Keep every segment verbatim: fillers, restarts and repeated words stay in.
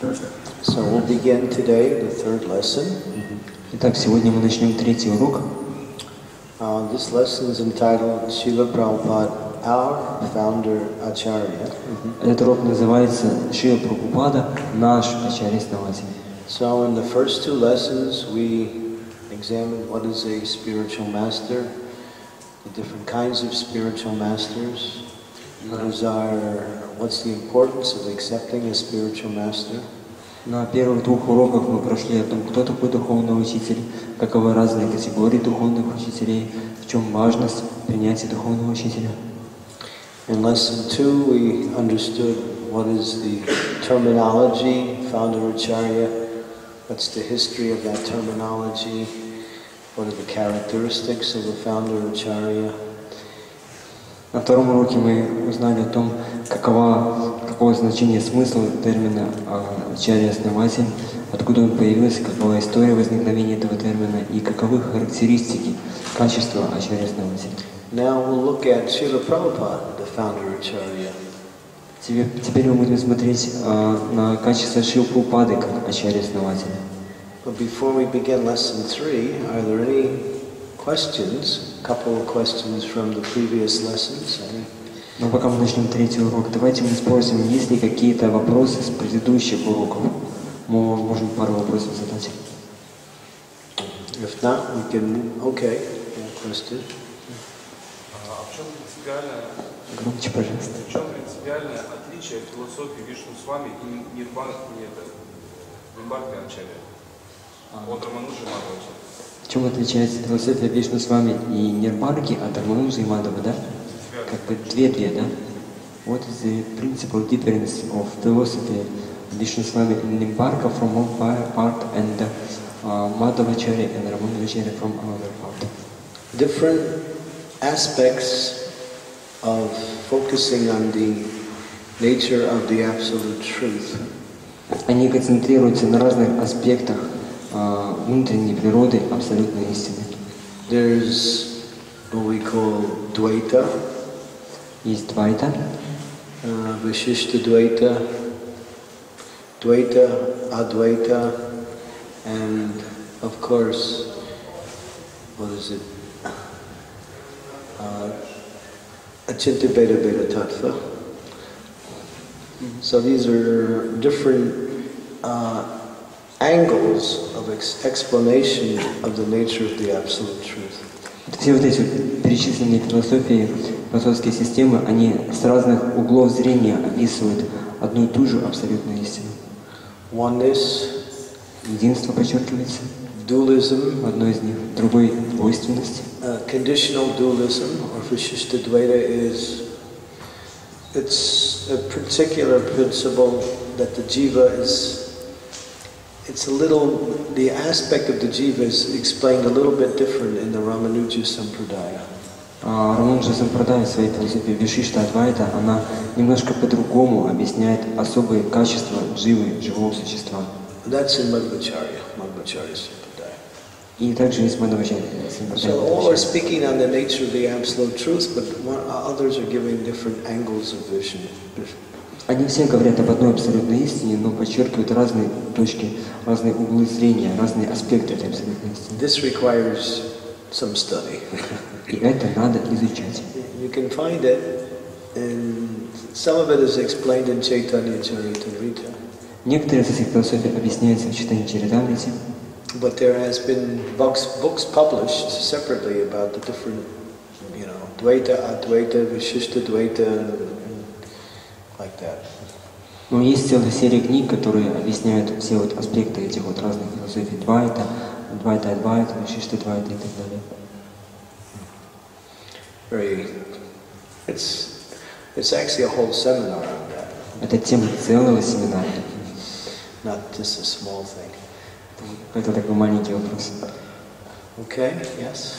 So we'll begin today the third lesson. Итак, сегодня мы начнем третий урок. Uh, this lesson is entitled Srila Prabhupada, our founder Acharya. Этот урок называется Шрила Прабхупада, наш Ачарья-основатель. So in the first two lessons we examined what is a spiritual master, the different kinds of spiritual masters, what is our, what's the importance of accepting a spiritual master. На первых двух уроках мы прошли о том, кто такой духовный учитель, каковы разные категории духовных учителей, в чем важность принятия духовного учителя. In lesson two we understood what is the terminology, founder Acharya, what's the history of that terminology, what are the characteristics of the founder Acharya. На втором уроке мы узнали о том, какова, какое значение смысла термина «Ачарья-основатель», откуда он появился, какова история возникновения этого термина и каковы характеристики, качества Ачарья-основателя. Now we'll look at Srila Prabhupada, the founder Acharya. Теперь, теперь мы будем смотреть а, на качество Шрилы Прабхупады как Ачарья-основателя. But before we begin lesson three, are there any questions? A couple of questions from the previous lessons. Но пока мы начнем третий урок, давайте мы спросим, есть ли какие-то вопросы с предыдущих уроков. Мы можем пару вопросов задать. If not, we can. Okay. Yeah, question. А в чем принципиальное, Громче, пожалуйста. в чем принципиальное отличие философии Вишну с вами и Нирбарки Ачарья от Рамануджи Мадхава? В чем отличается философия Вишну с вами и Нирбарки от Рамануджи и Мадхава, да? Как бы две-две, да? What is the principal difference of philosophy Vishnu Swami and Nirbarka from one part and uh, Madhavacharya and Ramanujacharya from another part? Different aspects of focusing on the nature of the absolute truth. Они концентрируются на разных аспектах uh, внутренней природы абсолютной истины. There's what we call Dvaita, Есть Двайта, uh, Vishishta Dvaita, Dvaita, Advaita, and of course, what is it? Uh, Achintya Bheda Bheda Tattva. So these are different uh, angles of ex explanation of the nature of the absolute truth. все вот эти перечисленные философии, философские системы, они с разных углов зрения описывают одну и ту же абсолютную истину. Oneness, Единство подчеркивается, dualism, одно из них, другой двойственность. uh, conditional dualism, or Vishishta Dvaita, is it's a particular principle that the jiva is. It's a little, the aspect of the jiva is explained a little bit different in the Ramanuja Sampradaya. Рамануджа Сампрадая в своей философии Вишишта Адвайта, она немножко по-другому объясняет особые качества дживы, живого существа. That's in Madhvacharya, Madhvacharya Sampradaya. И также есть Мадхавачарья. So all are speaking on the nature of the absolute truth, but one, others are giving different angles of vision. Они все говорят об одной абсолютной истине, но подчеркивают разные точки, разные углы зрения, разные аспекты этой абсолютной истины. This requires some study. И это надо изучать. You can find it, and some of it is explained in Chaitanya Charitamrita. Некоторые из этих философий объясняются в читании Чаритамрити. But there has been books, books published separately about the different, you know, Dvaita, Advaita, Vishishta Dvaita, and like that. Но есть целая серия книг, которые объясняют все вот аспекты этих вот разных философий. Двайта, Двайта Адвайта, Вишишта Двайта и так далее. Very, it's, it's actually a whole seminar on that. Это тема целого семинара. Not just a small thing. Это такой маленький вопрос. Okay, yes?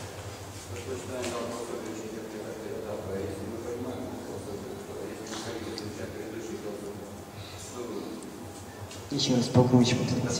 Еще раз погромче повторите.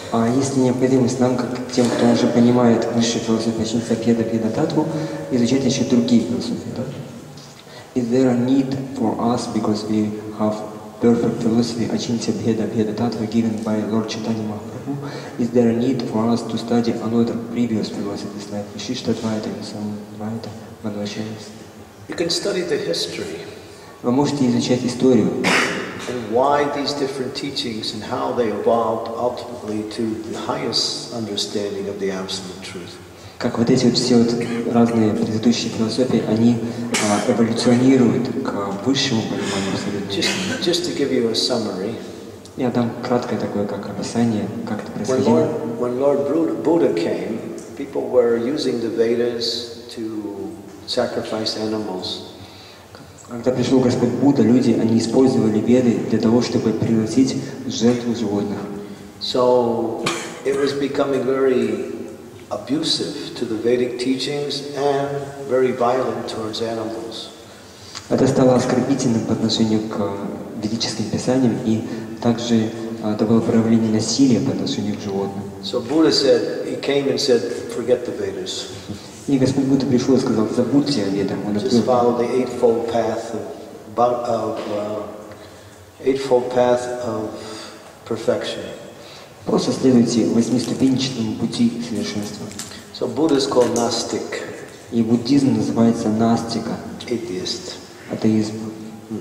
А есть ли необходимость нам, как тем, кто уже понимает высшую философию Ачинтя Бхеда Бхеда Татву, изучать еще другие философии? Да? Is there a need for us, because we have perfect philosophy Achintya Bheda Bheda Tattva given by Lord Chaitanya Mahaprabhu, is there a need for us to study another previous philosophies like Vishishtaadvaita and Samadvaita, Madhvacharya? You can study the history. Вы можете изучать историю. And why these different teachings and how they evolved ultimately to the highest understanding of the absolute truth. Как вот эти вот все вот разные предыдущие философии, они а, эволюционируют к высшему пониманию абсолютно. Just, just to give you a summary. Я дам краткое такое, как описание, как это When происходило. Lord, when Lord Buddha came, people were using the Vedas to sacrifice animals. Когда пришел Господь Будда, люди, они использовали Веды для того, чтобы приносить жертву животных. So it was becoming very abusive to the Vedic teachings and very violent towards animals. Это стало оскорбительным по отношению к ведическим писаниям, и также это было проявление насилия по отношению к животным. So Buddha said, he came and said, forget the Vedas. И Господь Будда пришел и сказал, забудьте о Ведах. Он Just follow the eightfold path of, of uh, eightfold path of perfection. Просто следуйте восьмиступенчатому пути совершенства. So Buddha is called Gnostic. И буддизм называется настика, Atheist. атеизм. Hmm.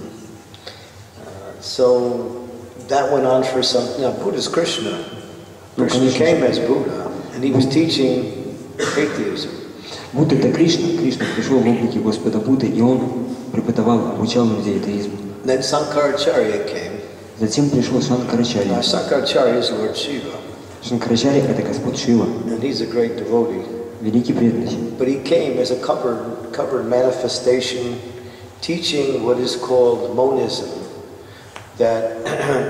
Uh, so that went on for some. Now Buddha is Krishna. Krishna came as Buddha, and he was teaching atheism. Будда это Кришна. Кришна пришел в облике Господа Будды, и он преподавал, обучал людей атеизму. Then Sankaracharya came. Затем пришел Шанкарачарья. Now Sankaracharya is Lord Shiva. Шанкарачарья это Господь Шива, And he's a great devotee. великий преданный. But he came as a covered, covered manifestation, teaching what is called monism. That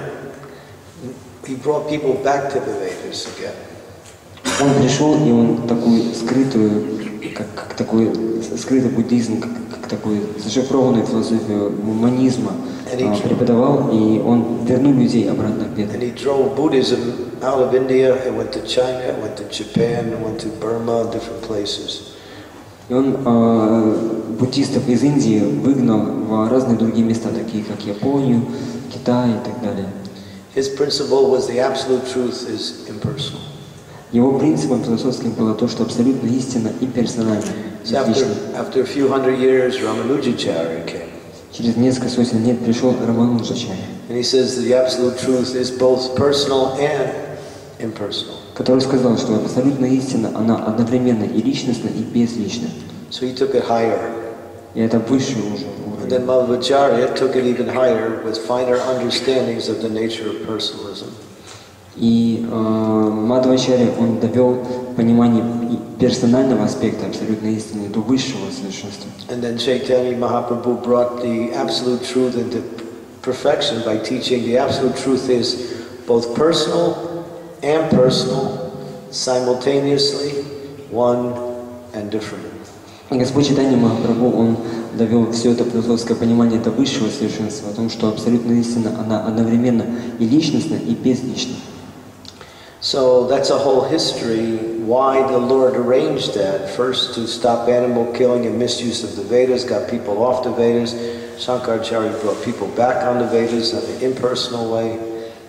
he brought people back to the Vedas again. Он пришел, и он такую скрытую, как, как такой скрытый буддизм, как, как такую зашифрованную философию монизма а, преподавал, и он вернул людей обратно к Ведам. And he drove Buddhism out of India. It went to China, it went to Japan, it went to Burma, different places. И он а, буддистов из Индии выгнал в разные другие места, такие как Японию, Китай и так далее. His principle was the absolute truth is impersonal. Его принципом философским было то, что абсолютно истина имперсональна. So after, after a few hundred years, Ramanujacharya came. Через несколько сотен лет пришел Рамануджачарья, And he says that the absolute truth is both personal and impersonal. который сказал, что абсолютная истина, она одновременно и личностна, и безлична. So he took it higher. И это высший уже And then уровень. Madhvacharya took it even higher with finer understandings of the nature of personalism. И э, Мадхвачарья, он довел понимание персонального аспекта абсолютной истины до высшего совершенства. And then Chaitanya Mahaprabhu brought the absolute truth into perfection by teaching the absolute truth is both personal and personal, simultaneously, one and different. И Господь Чайтанья Махапрабху, он довел все это философское понимание до высшего совершенства, о том, что абсолютная истина, она одновременно и личностна, и безлична. So that's a whole history why the Lord arranged that. First to stop animal killing and misuse of the Vedas, got people off the Vedas. Shankaracharya brought people back on the Vedas in an impersonal way.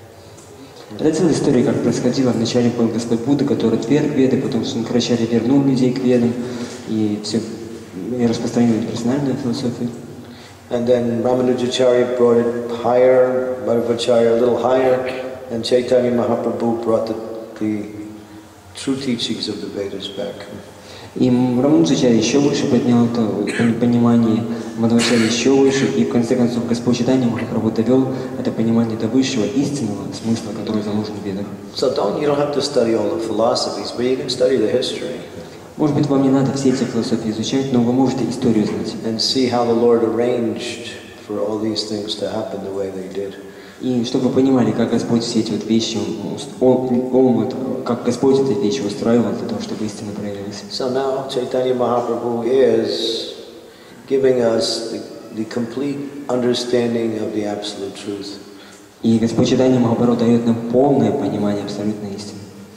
Это целая история, как происходило. Вначале был Господь Будда, который отверг Веды, потом Шанкарачарья вернул людей к Ведам и все и распространил персональную философию. And then Ramanujacharya brought it higher, Madhvacharya a little higher, and Chaitanya Mahaprabhu brought the, the true teachings of the Vedas back. И Рамануджачарья еще выше поднял это понимание, Мадхвачарья еще выше, и в конце концов Господь Чайтанья Махапрабху довел это понимание до высшего истинного смысла, который заложен в Ведах. So don't, you don't have to study all the philosophies, but you can study the history. Может быть, вам не надо все эти философии изучать, но вы можете историю знать. And see how the Lord arranged for all these things to happen the way they did. И чтобы вы понимали, как Господь все эти вот вещи, он, он, он, как Господь эти вещи устраивал для того, чтобы истина проявилась. So now Chaitanya Mahaprabhu is giving us the, the complete understanding of the absolute truth. И Господь Чайтанья Махапрабху дает нам полное понимание абсолютной истины.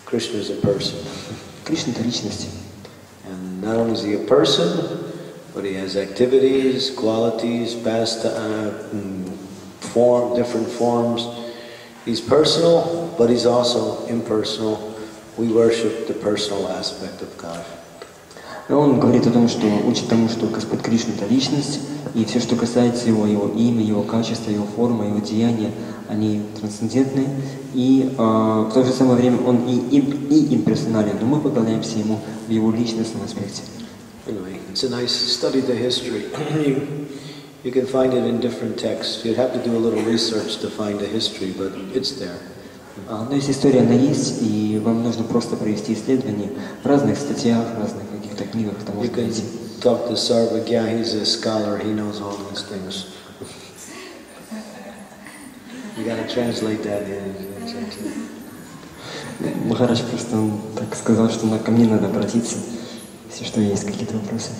Krishna is a person. Кришна — это личность. And not only is he a person, but he has activities, qualities, past, uh, form, different forms. He's personal, but he's also impersonal. We worship the personal aspect of God. Он говорит о том, что учит тому, что Господь Кришна — это личность, и все, что касается его, его имя, его качества, его формы, его деяния, они трансцендентны, и э, в то же самое время он и, и, и имперсонален, но мы поклоняемся ему в его личностном аспекте. Anyway, it's a nice study the history. you, you can find it in different texts. You'd have to do a little research to find the history, but it's there. Но есть история, она есть, и вам нужно просто провести исследование в разных статьях, в разных каких-то книгах, там You можно can найти. talk to Sarvagya, he's a scholar, he knows all these things. You gotta translate that in. Махарадж просто он так сказал, что на ко мне надо обратиться, если что есть какие-то вопросы.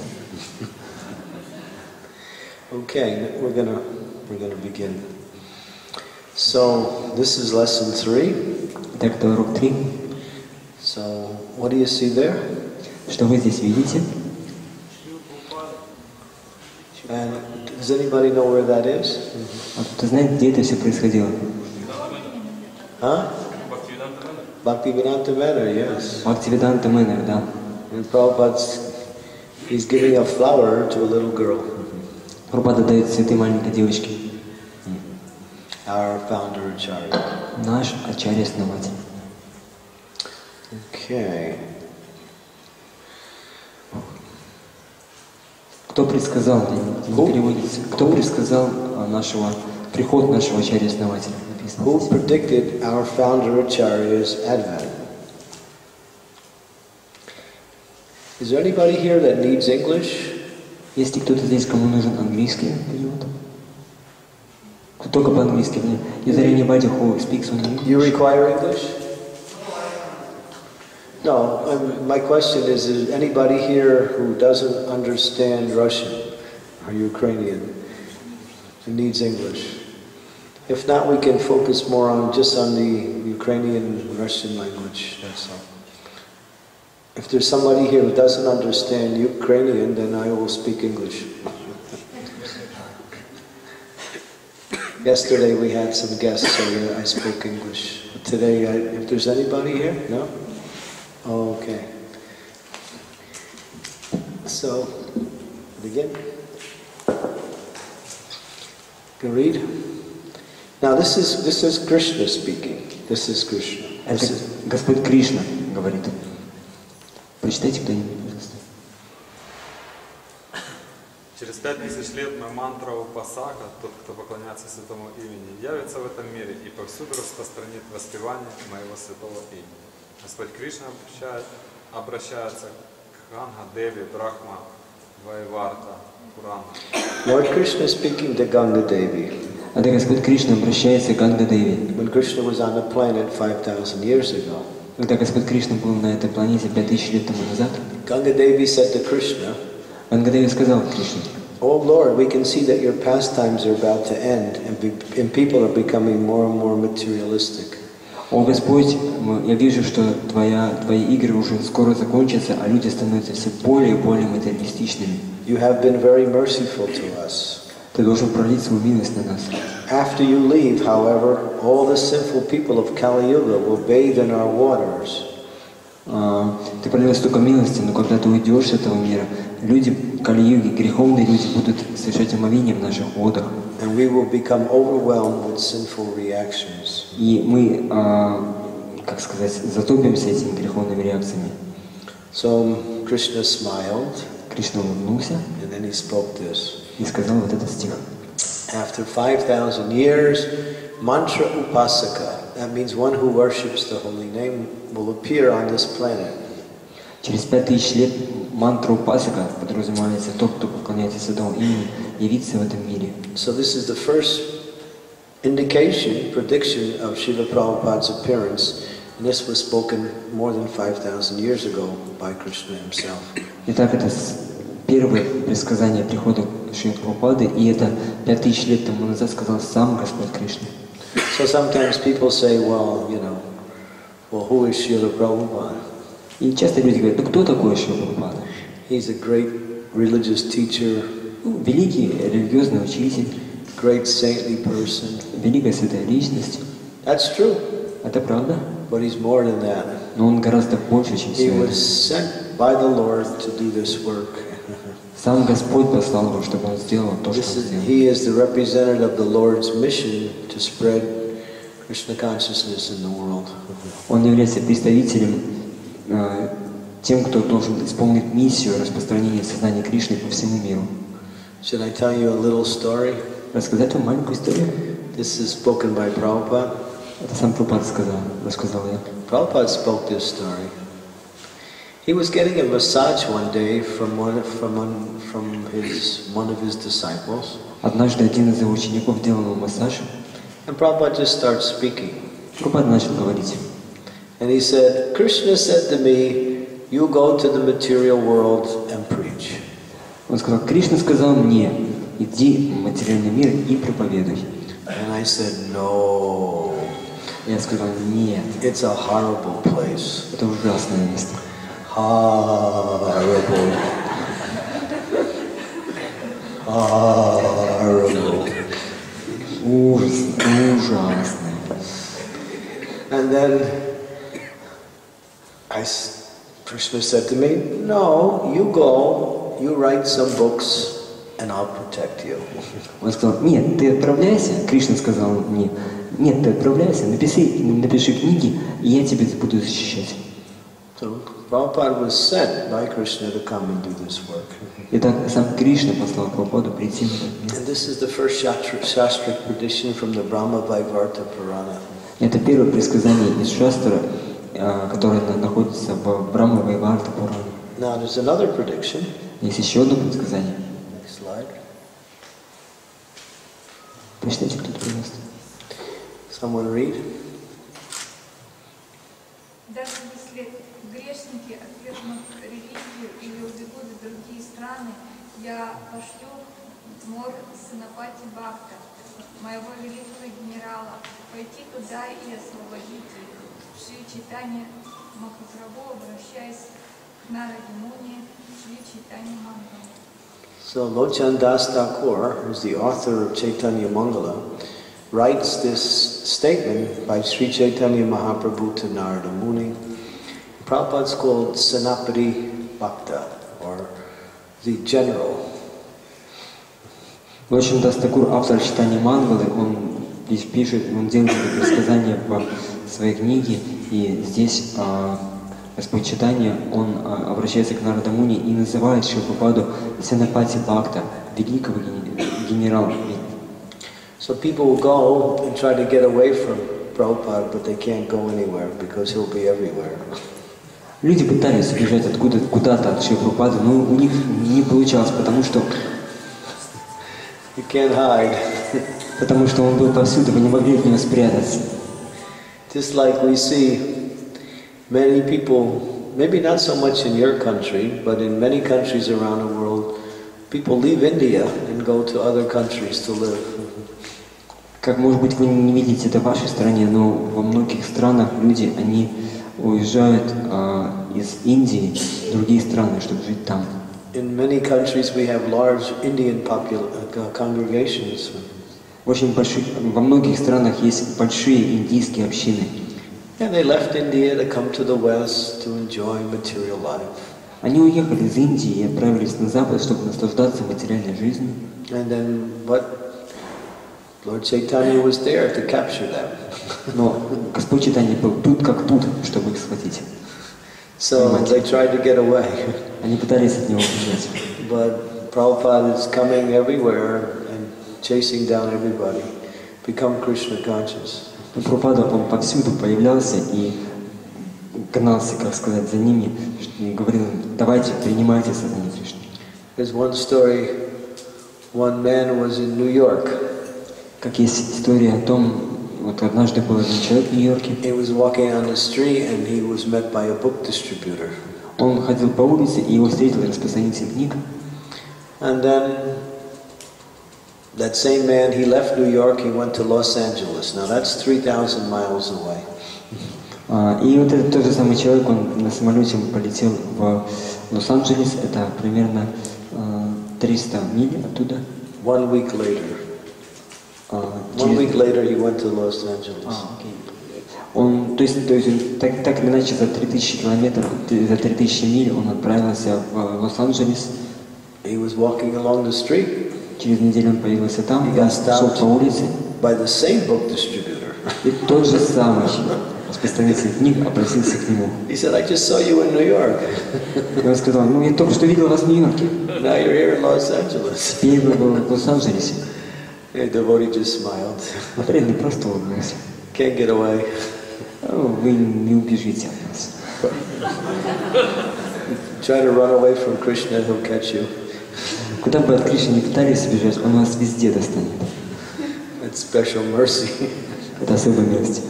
Okay, we're gonna we're gonna begin. So this is lesson three. Итак, это урок три. So what do you see there? Что вы здесь видите? And does anybody know where that is? А кто знает, где это все происходило? Huh? Bhaktivedanta Manor, yes. Bhaktivedanta Manor, да. And Prabhupada's, he's giving a flower to a little girl. Прабхупада дает цветы маленькой девочке. Our founder Acharya. Наш Ачарья-основатель. Okay. Кто предсказал, не переводится, кто предсказал нашего, приход нашего Ачарья-основателя? Who predicted our founder Acharya's advent? Is there anybody here that needs English? Есть ли кто-то здесь, кому нужен английский перевод? Кто только по-английски? Is there anybody who speaks English? You require English? No, um, my question is, is anybody here who doesn't understand Russian or Ukrainian and needs English? If not, we can focus more on just on the Ukrainian Russian language, that's all. If there's somebody here who doesn't understand Ukrainian, then I will speak English. Yesterday we had some guests, so I spoke English. But today, I, if there's anybody here, no? Oh, okay. So, begin. Can read? Now this is this is Krishna speaking. This is Krishna. Это This is, Господь Кришна говорит. Прочитайте кто-нибудь, пожалуйста. Через пять тысяч лет моя мантра Упасака, тот, кто поклоняется святому имени, явится в этом мире и повсюду распространит воспевание моего святого имени. Господь Кришна обращает, обращается к Ганга Деви Брахма Вайварта Пурана. Lord Krishna is speaking to Ganga Devi. Это Господь Кришна обращается к Ганга Деви. When Krishna was on the planet five thousand years ago, Когда Господь Кришна был на этой планете пять тысяч лет тому назад, Ganga Devi said to Krishna, Ганга Деви сказал Кришне: "Oh Lord, we can see that your pastimes are about to end, and, be, and people are becoming more and more materialistic. «О Господь, я вижу, что твоя, твои игры уже скоро закончатся, а люди становятся все более и более материалистичными. You have been very merciful to us. Ты должен пролить свою милость на нас. After you leave, however, all the sinful people of Kali Yuga will bathe in our waters. А, ты пролил столько милости, но когда ты уйдешь с этого мира, люди Кали-юги, греховные люди будут совершать омовение в наших водах. And we will become overwhelmed with sinful reactions." И мы, а, как сказать, затопимся этими греховными реакциями. So Krishna smiled, Кришна улыбнулся and then he spoke this. и сказал вот этот стих. After five thousand years, mantra upasaka, that means one who worships the holy name, will appear on this planet. Через пять тысяч лет мантра Упасака, подразумевается тот, кто поклоняется святому имени, явится в этом мире. So this is the first indication, prediction of Srila Prabhupada's appearance, and this was spoken more than five thousand years ago by Krishna himself. Итак, это первое предсказание прихода Шрила Прабхупады, и это пять тысяч лет тому назад сказал сам Господь Кришна. So sometimes people say, well, you know, Well, who is Srila Prabhupada? И часто люди говорят, ну кто такой Шрила Прабхупада? He's a great religious teacher, Ну, великий религиозный учитель, great saintly person. великая святая личность. That's true, Это правда. but he's more than that. Но он гораздо больше, чем He все was это. sent by the Lord to do this work. Сам Господь послал его, чтобы он сделал то, что This он is, сделал. he is the representative of the Lord's mission to spread Krishna consciousness in the world. Он является представителем, э, тем, кто должен исполнить миссию распространения сознания Кришны по всему миру. Should I tell you a little story? Рассказать вам маленькую историю? This is spoken by Prabhupada. Это сам Прабхупада сказал, рассказал я. Prabhupada spoke this story. He was getting a massage one day from one from one, from his one of his disciples, Однажды один из его учеников делал ему массаж. and Prabhupada just started speaking. Прабхупада начал говорить. And he said, Krishna said to me, you go to the material world and preach. Он сказал, Кришна сказал мне, иди в материальный мир и проповедуй. And I said, no, Я сказал, нет, it's a horrible place. это ужасное место. Horrible. Horrible. Ужасно, ужасно. And then I, s- Krishna said to me, no, you go, you write some books, and I'll protect you. Он сказал, нет, ты отправляйся. Кришна сказал мне, нет, ты отправляйся, напиши, напиши книги, и я тебя буду защищать. So Prabhupada was sent by Krishna to come and do this work. Итак, сам Кришна послал Прабхупаду прийти в этот мир. And this is the first Shastra- Shastric tradition from the Brahma Vaivarta Purana. Это первое предсказание из Шастра, а, которое на- находится в Брахма Вайварта Пуране. Now there's another prediction. Есть еще одно предсказание. Next slide. Прочитайте кто-то, пожалуйста. Someone read. Даже если грешники отвергнут религию или убегут в другие страны, я пошлю мор Санапати Бхакта, моего великого генерала, пойти туда и освободить их. Шри Чайтанья Махапрабху, обращаясь к Нараде Муни, Шри Чайтанья Мангала. So Lochan Das Thakur, who's the author of Chaitanya Mangala, writes this statement by Sri Chaitanya Mahaprabhu to Narada Muni. Prabhupada's called Sanapati Bhakta, or the general. Лочин Дас Такур, автор читания Мангалы, он здесь пишет, он делает это предсказание в своей книге, и здесь а, Господь Чайтанья, он а, обращается к Нарада Муни и называет Шри Прабхупаду Санапати Бхакта, великого ген- генерала. So people will go and try to get away from Prabhupada, but they can't go anywhere because he'll be everywhere. Люди пытались убежать откуда куда-то от Шри Прабхупады, но у них не получалось, потому что, You can't hide. потому что он был повсюду, вы не могли от него спрятаться. Just like we see many people, maybe not so much in your country, but in many countries around the world, people leave India and go to other countries to live. Как, может быть, вы не видите это в вашей стране, но во многих странах люди, они уезжают а, из Индии в другие страны, чтобы жить там. In many countries we have large Indian popul- uh, congregations. Очень больших, во многих странах есть большие индийские общины. And they left India to come to the West to enjoy material life. Они уехали из Индии и отправились на Запад, чтобы наслаждаться материальной жизнью. And then what? Lord Chaitanya was there to capture them. Но Господь Чайтанья был тут как тут, чтобы их схватить. So they tried to get away. Они пытались от него убежать. But Prabhupada is coming everywhere and chasing down everybody. Become Krishna conscious. Но Прабхупада, он повсюду появлялся и гнался, как сказать, за ними, и говорил им, давайте, принимайте сознание Кришны. There's one story, one man was in New York. Как есть история о том, вот однажды был один человек в Нью-Йорке, He was walking on the street and he was met by a book distributor. он ходил по улице, и его встретил распространитель книг. And then that same man, he left New York, he went to Los Angeles. Now that's three thousand miles away. А, и вот этот тот же самый человек, он на самолете полетел в Лос-Анджелес, это примерно а, триста миль оттуда. One week later. А, One через- week later he went to Los Angeles. А, окей. Он, то есть, то есть он так, так или иначе за три тысячи километров, за три тысячи миль он отправился в Лос-Анджелес. He was walking along the street Через неделю он появился там, He он got шел stopped. по улице, by the same book distributor. и тот же самый распространитель книг обратился к нему. He said, I just saw you in New York. И он сказал, ну я только что видел вас в Нью-Йорке, Now you're here in Los Angeles. теперь вы в Лос-Анджелесе. And the devotee just smiled. А преданный просто улыбнулся. Can't get away. «О, вы не убежите от нас. Try to run away from Krishna, he'll catch you. Куда бы от Кришны не пытались убежать, он вас везде достанет. It's special mercy. Это особая милость.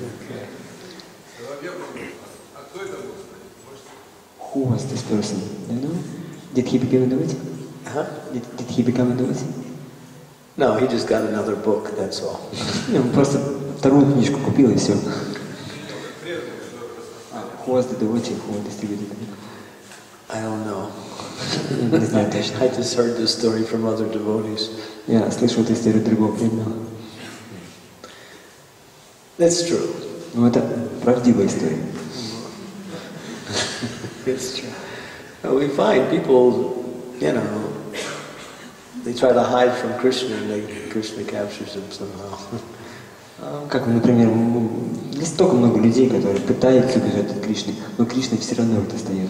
Who was this person? Do you know? Did he become a devotee? Huh? Did, did he become a devotee? No, he just got another book, that's all. Не, он просто вторую книжку купил и все. Who was the devotee who distributed the book? I don't know. Я не знаю точно. I just heard this story from other devotees. Я слышал эту историю другого преданного. It's true. Но это правдивая история. It's true. And we find people, you know, they try to hide from Krishna and they, Krishna captures them somehow. Как, например, м, есть столько много людей, которые пытаются убежать от Кришны, но Кришна все равно их достает.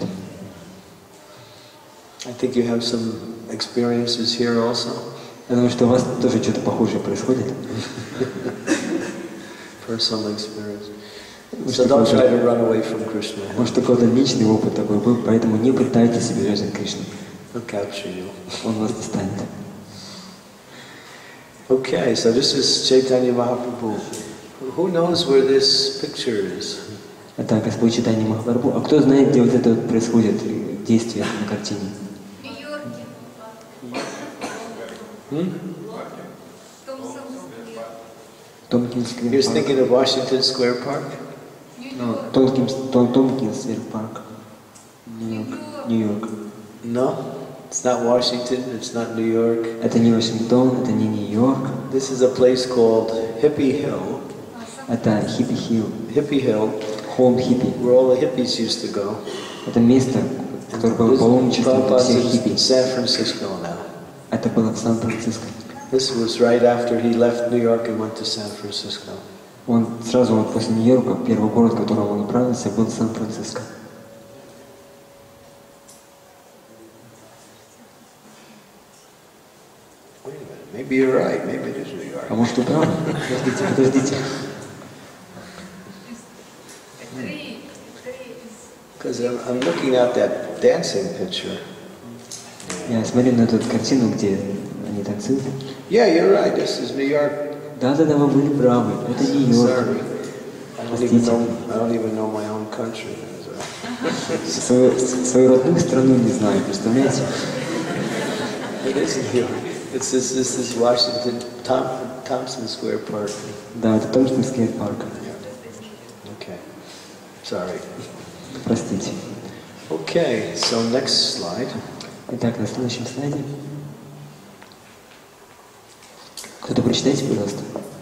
I think you have some experiences here also. Я думаю, что у вас тоже что-то похожее происходит. Personal experience. So don't try to run away from Krishna. Может, какой-то личный опыт такой был, поэтому не пытайтесь убежать от Кришны. He'll capture you. Он вас достанет. Okay, so this is Chaitanya Mahaprabhu. Who knows where this picture is? Это Господь Чайтанья Махапрабху. А кто знает, где вот это вот происходит действие на картине? В Нью-Йорке. Hmm? Томпкинс You're Сквер thinking of Washington Square Park? Парк. Томпкинс, Том- Томпкинс Сквер Парк. Нью-Йорк. Нью-Йорк. No, it's not Washington, it's not New York. Это не Вашингтон, это не Нью-Йорк. This is a place called Hippie Hill. Это Хиппи Хилл. Hippie Hill, Холм Хиппи. where all the hippies used to go. Это место, которое было This, паломничеством для всех Prabhupada's in хиппи. San Francisco now. Это было в Сан-Франциско. This was right after he left New York and went to San Francisco. Он сразу вот после Нью-Йорка, первый город, в который он направился, был Сан-Франциско. Wait a minute, maybe you're right, maybe it is New York. А может, вы правы? Подождите, подождите. Три, три из... Because I'm, I'm looking at that dancing picture. Я смотрю на эту картину, где они танцуют. Yeah, you're right, this is New York. Да-да-да, вы были правы. Это Нью-Йорк. Sorry. I don't even know, I don't even know my own country. Свою, свою родную страну не знаю, представляете? It is New York. It's this, this is Washington, Tom, Thompson Square Park. Да, это Томпкинский парк. Okay, sorry. Простите. Okay, so next slide. Итак, на следующем слайде. Кто-то прочитайте, пожалуйста.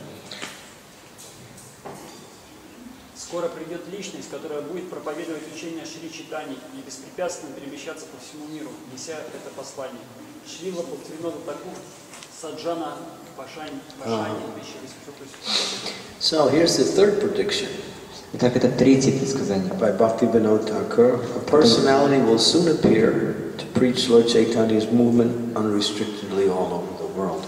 Скоро придет личность, которая будет проповедовать учение Шри Чайтаньи и беспрепятственно перемещаться по всему миру, неся это послание. Шрила Бхактивинода Такур, Саджана Пашани, Пашани, So here's the third prediction Итак, это третье предсказание. by Bhaktivinoda Thakur. A personality will soon appear to preach Lord Chaitanya's movement unrestrictedly all over the world.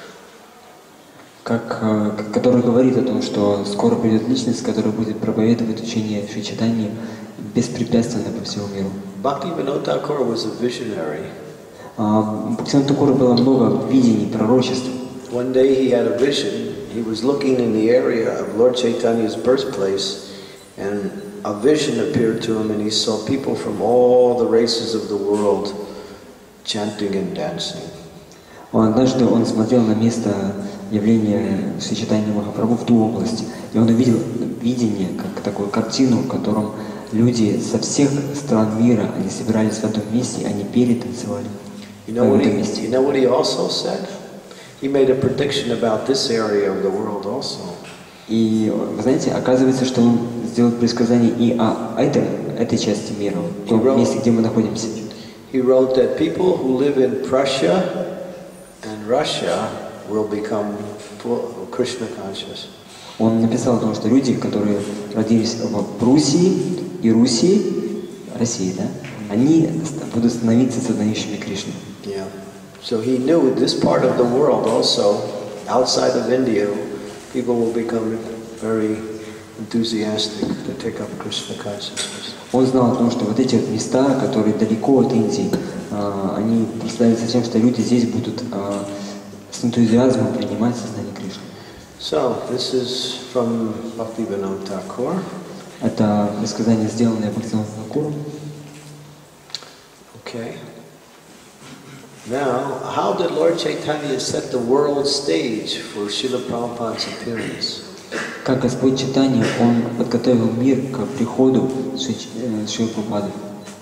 Как, э, который говорит о том, что скоро придет личность, которая будет проповедовать учение Шри Чайтаньи беспрепятственно по всему миру. Bhaktivinoda Thakur was a visionary. А, Бхактивинода Такура было много видений, пророчеств. One day he had a vision. He was looking in the area of Lord Chaitanya's birthplace, and a vision appeared to him, and he saw people from all the races of the world chanting and dancing. Он однажды он смотрел на место явления Шри Чайтаньи Махапрабху в ту область, и он увидел видение, как такую картину, в котором люди со всех стран мира, они собирались в одном месте, они пели, танцевали. You know what he, you know what he also said? He made a prediction about this area of the world also. И вы знаете, оказывается, что он сделал предсказание и о этой, этой части мира, в том wrote, месте, где мы находимся. He wrote that people who live in Prussia and Russia will become Krishna conscious. Он написал о том, что люди, которые родились в Пруссии и Руси, России, да, они будут становиться сознающими Кришну. Yeah. So he knew this part of the world also, outside of India, people will become very enthusiastic to take up Krishna consciousness. Он знал о том, что вот эти вот места, которые далеко от Индии, они представляются тем, что люди здесь будут с энтузиазмом принимать сознание Кришны. So this is from Bhaktivinoda Thakur. Это высказание, сделанное Бхактивинодом Thakуром. Okay. Now, how did Lord Chaitanya set the world stage for Srila Prabhupada's appearance? Как Господь Чайтанья, Он подготовил мир к приходу Шрилы Прабхупады.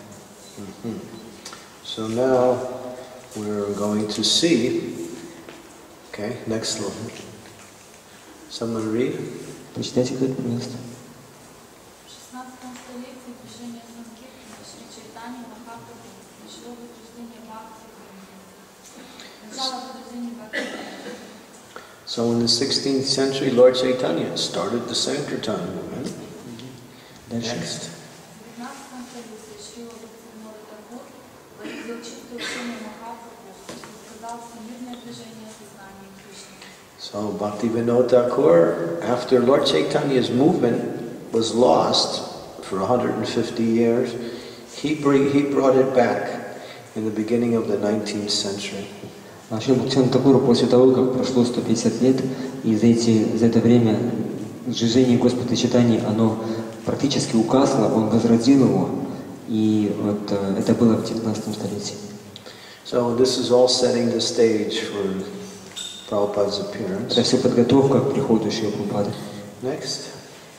So now we're going to see. Okay, next slide. Someone read. Прочитайте кто-то, пожалуйста. В шестнадцатом столетии движение Санкиртана Шри Чайтаньи Махапрабху начало возрождение бхакти. Начало возрождения бхакти. So in the sixteenth century, Lord Chaitanya started the Sankirtan movement. Next. В девятнадцатом столетии Шрила Бхактивинода Тхакур возродил чистое учение Махапрабху и сказал всемирное движение сознания Кришны. So Bhaktivinoda Thakur, after Lord Chaitanya's movement was lost for one hundred fifty years, he, bring, he brought it back in the beginning of the nineteenth century. Шрила Бхактивинода Тхакура после того, как прошло сто пятьдесят лет, и за, эти, за это время движение Господа Чайтаньи, оно практически угасло, он возродил его, и вот это было в девятнадцатом столетии. So this is all setting the stage for Prabhupada's appearance. Это все подготовка к приходу Шрилы Прабхупады. Next.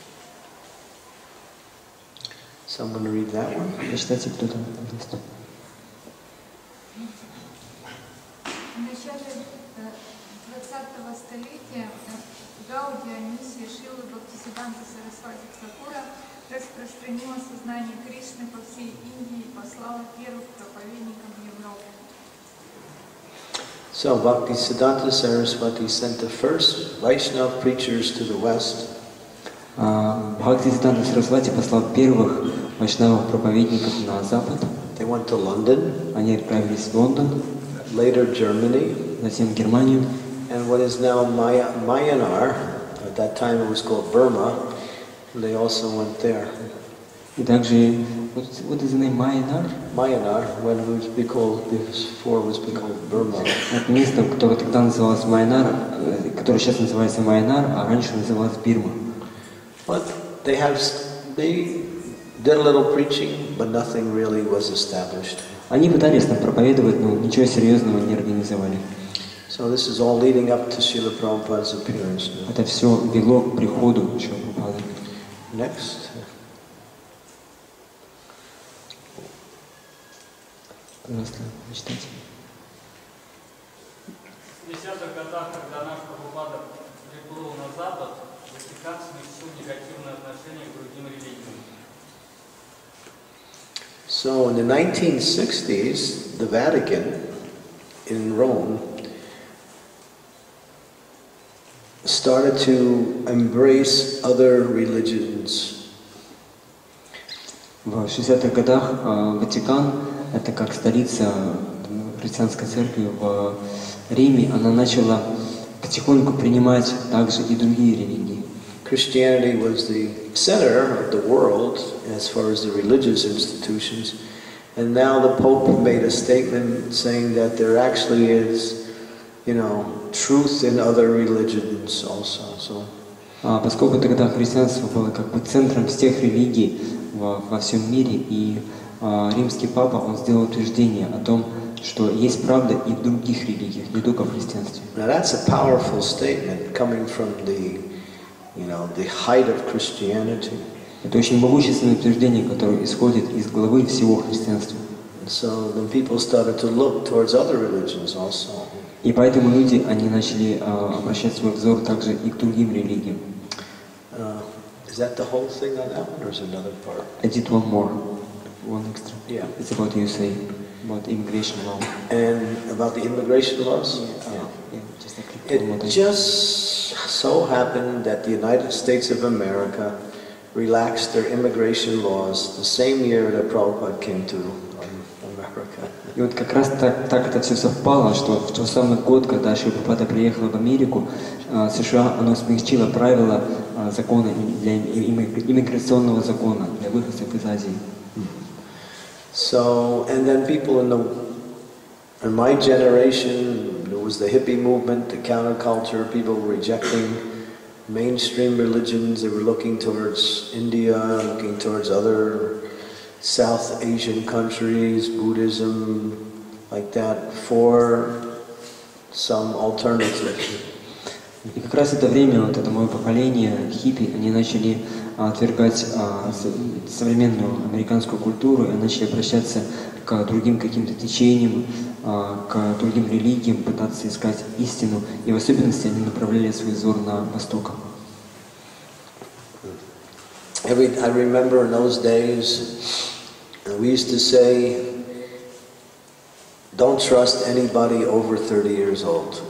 Someone read that one. Прочитайте кто-то, пожалуйста. В начале двадцатого столетия Гаудия миссия Шрилы Бхактисиддханты Сарасвати Тхакура распространила сознание Кришны по всей Индии и послала первых проповедников в Европу. So Bhaktisiddhanta Saraswati sent the first Vaishnava preachers to the west. Бхактисиддханта Сарасвати послал первых вайшнавов проповедников на запад. They went to London. Они отправились в Лондон. Later Germany. Затем в Германию. And what is now Maya, Myanmar, at that time it was called Burma, they also went there. И также, what, what is the name, Myanmar? Myanmar, when it was called, before it was called Burma. Это место, которое тогда называлось Майнар, которое сейчас называется Майнар, а раньше называлось Бирма. But they have, they did a little preaching, but nothing really was established. Они пытались там проповедовать, но ничего серьезного не организовали. So this is all leading up to Srila Prabhupada's appearance. Это все вело к приходу Шрилы Прабхупады. Next. Пожалуйста, читайте. В десятых годах, когда наш Прабхупада приплыл на Запад, Ватикан смягчил негативное отношение к другим религиям. So in the nineteen sixties, the Vatican in Rome started to embrace other religions. В шестидесятых годах Ватикан, это как столица христианской церкви в Риме, она начала потихоньку принимать также и другие религии. Christianity was the center of the world as far as the religious institutions, and now the Pope made a statement saying that there actually is, you know, truth in other religions also. So. А поскольку тогда христианство было как бы центром всех религий во, во всем мире, и а, римский папа, он сделал утверждение о том, что есть правда и в других религиях, не только в христианстве. Now that's a powerful statement coming from the, you know, the height of Christianity. Это очень могущественное утверждение, которое исходит из главы всего христианства. So then people started to look towards other religions also. И поэтому люди, они начали uh, обращать свой взор также и к другим религиям. Uh, is that the whole thing on that one, or is it another part? I did one more, one extra. Yeah. It's about U S A, about immigration law. And about the immigration laws? Yeah. Uh, yeah, just like It just so happened that the United States of America relaxed their immigration laws the same year that Prabhupada came to America. И вот как раз так, так это все совпало, что в тот самый год, когда Шрила Прабхупада приехала в Америку, США, оно смягчило правила закона для иммиграционного закона для выходцев из Азии. So, and then people in the in my generation, there was the hippie movement, the counterculture, people rejecting mainstream religions. They were looking towards India, looking towards other South Asian countries, Buddhism, like that, for some alternative. И как раз это время, вот это мое поколение, хиппи, они начали отвергать а, современную американскую культуру и начали обращаться к другим каким-то течениям, а, к другим религиям, пытаться искать истину. И в особенности они направляли свой взор на восток. Every, I remember in those days, we used to say, don't trust anybody over thirty years old.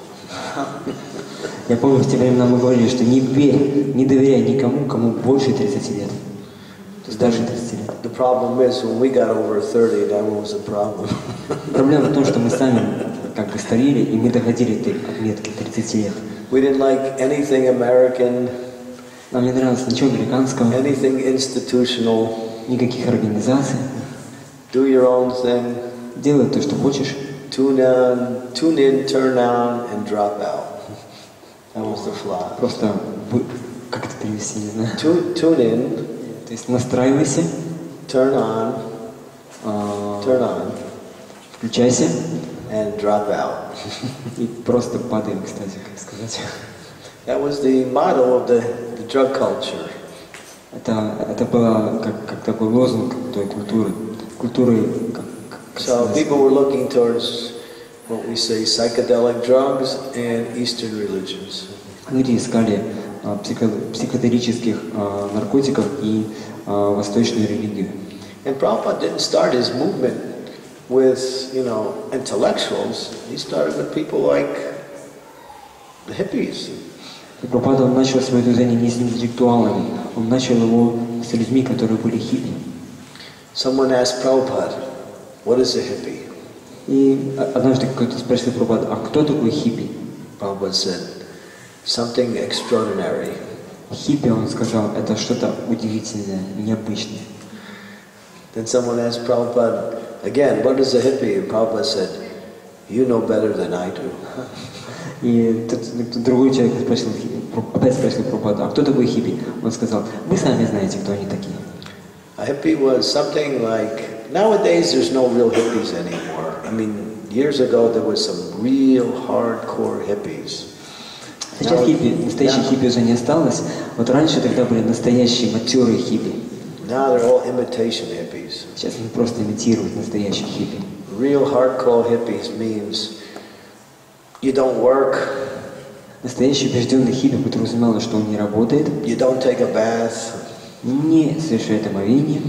Я помню, в те времена мы говорили, что не верь, не доверяй никому, кому больше тридцати лет. То есть даже тридцати лет. The problem is, when we got over thirty, that was a problem. Проблема в том, что мы сами как бы старели, и мы доходили до отметки тридцати лет. We didn't like anything American, Нам не нравилось ничего американского, anything institutional. никаких организаций. Do your own thing. Делай то, что хочешь. Tune in, tune in, turn on, and drop out. That was the flaw. Просто, как это перевести, не знаю. Tune, tune in. То есть настраивайся. Turn on. Uh, turn on. Включайся. And drop out. И просто падаем, кстати, как сказать. That was the motto of the, the drug culture. Это, это было как, как такой лозунг той культуры. Культуры, как, как So people were looking towards what we say psychedelic drugs and Eastern religions. Люди искали а, психо, психоделических а, наркотиков и а, восточную религию. And Prabhupada didn't start his movement with, you know, intellectuals. He started with people like the hippies. И Прабхупада, он начал свое движение не с интеллектуалами, он начал его с людьми, которые были хиппи. Someone asked Prabhupada, what is a hippie? И однажды кто-то спросил Прабхупада, а кто такой хиппи? Prabhupada said, something extraordinary. Хиппи, он сказал, это что-то удивительное, необычное. Then someone asked Prabhupada, again, what is a hippie? And Prabhupada said, you know better than I do. И тот, другой человек спросил, опять спросил Прабхупаду, а кто такой хиппи? Он сказал, вы сами знаете, кто они такие. A hippie was something like, nowadays there's no real hippies anymore. I mean, years ago there was some real hardcore hippies. Сейчас хиппи, настоящих хиппи уже не осталось. Вот раньше тогда были настоящие матерые хиппи. Now they're all imitation hippies. Сейчас они просто имитируют настоящих хиппи. Real hardcore hippies means you don't work. Настоящий убежденный хиппи подразумевало, что он не работает, You don't take a bath. не совершает омовение,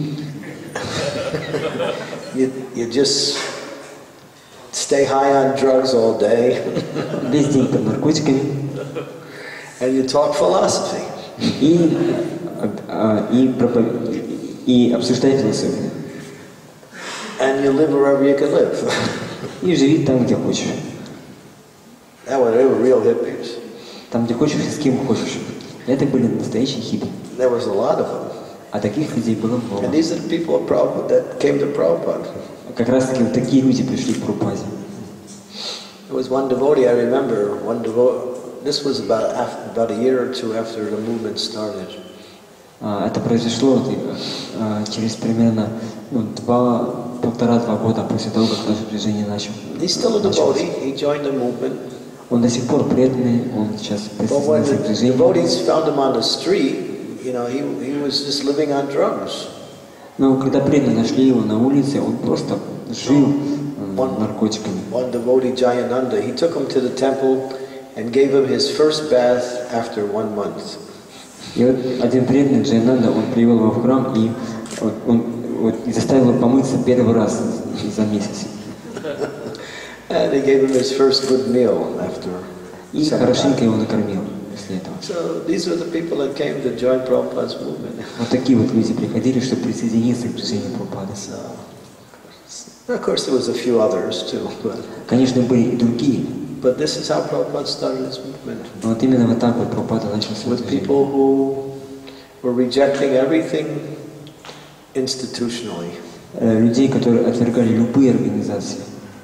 You, you just stay high on drugs all day. весь день под наркотиками And you talk philosophy. и, а, и, пропов... и обсуждает философию. And you live wherever you can live. И живи там, где хочешь. That were, they were real hippies. Там, где хочешь и с кем хочешь. Это были настоящие хиппи. There was a lot of them. А таких людей было много. And these are the people of Prabhupada that came to Prabhupada. Как раз таки вот такие люди пришли к Прабхупаде. There was one devotee, I remember, one devotee, this was about, after, about a year or two after the movement started. Это произошло вот, а, через примерно ну, два, полтора-два года после того, как наше движение начал. He's still a devotee. He joined the movement. Он до сих пор преданный, он сейчас But when присоединился the к движению. devotees found him on the street, you know, he, he was just living on drugs. Но когда преданные нашли его на улице, он просто жил э, наркотиками. One devotee, Jayananda, he took him to the temple and gave him his first bath after one month. И вот один преданный, Джайананда, он привел его в храм и он, он, вот, и заставил его помыться первый раз за месяц. And he gave him his first good meal after. И хорошенько его накормил после этого. So these are the people that came to join Prabhupada's movement. Вот такие вот люди приходили, чтобы присоединиться к движению Прабхупады. So, of course, there was a few others too, but, Конечно, были и другие, but this is how Prabhupada started his movement. но вот именно вот так вот Прабхупада начал свое With движение. people who were rejecting everything institutionally. Э, Людей, которые отвергали любые организации.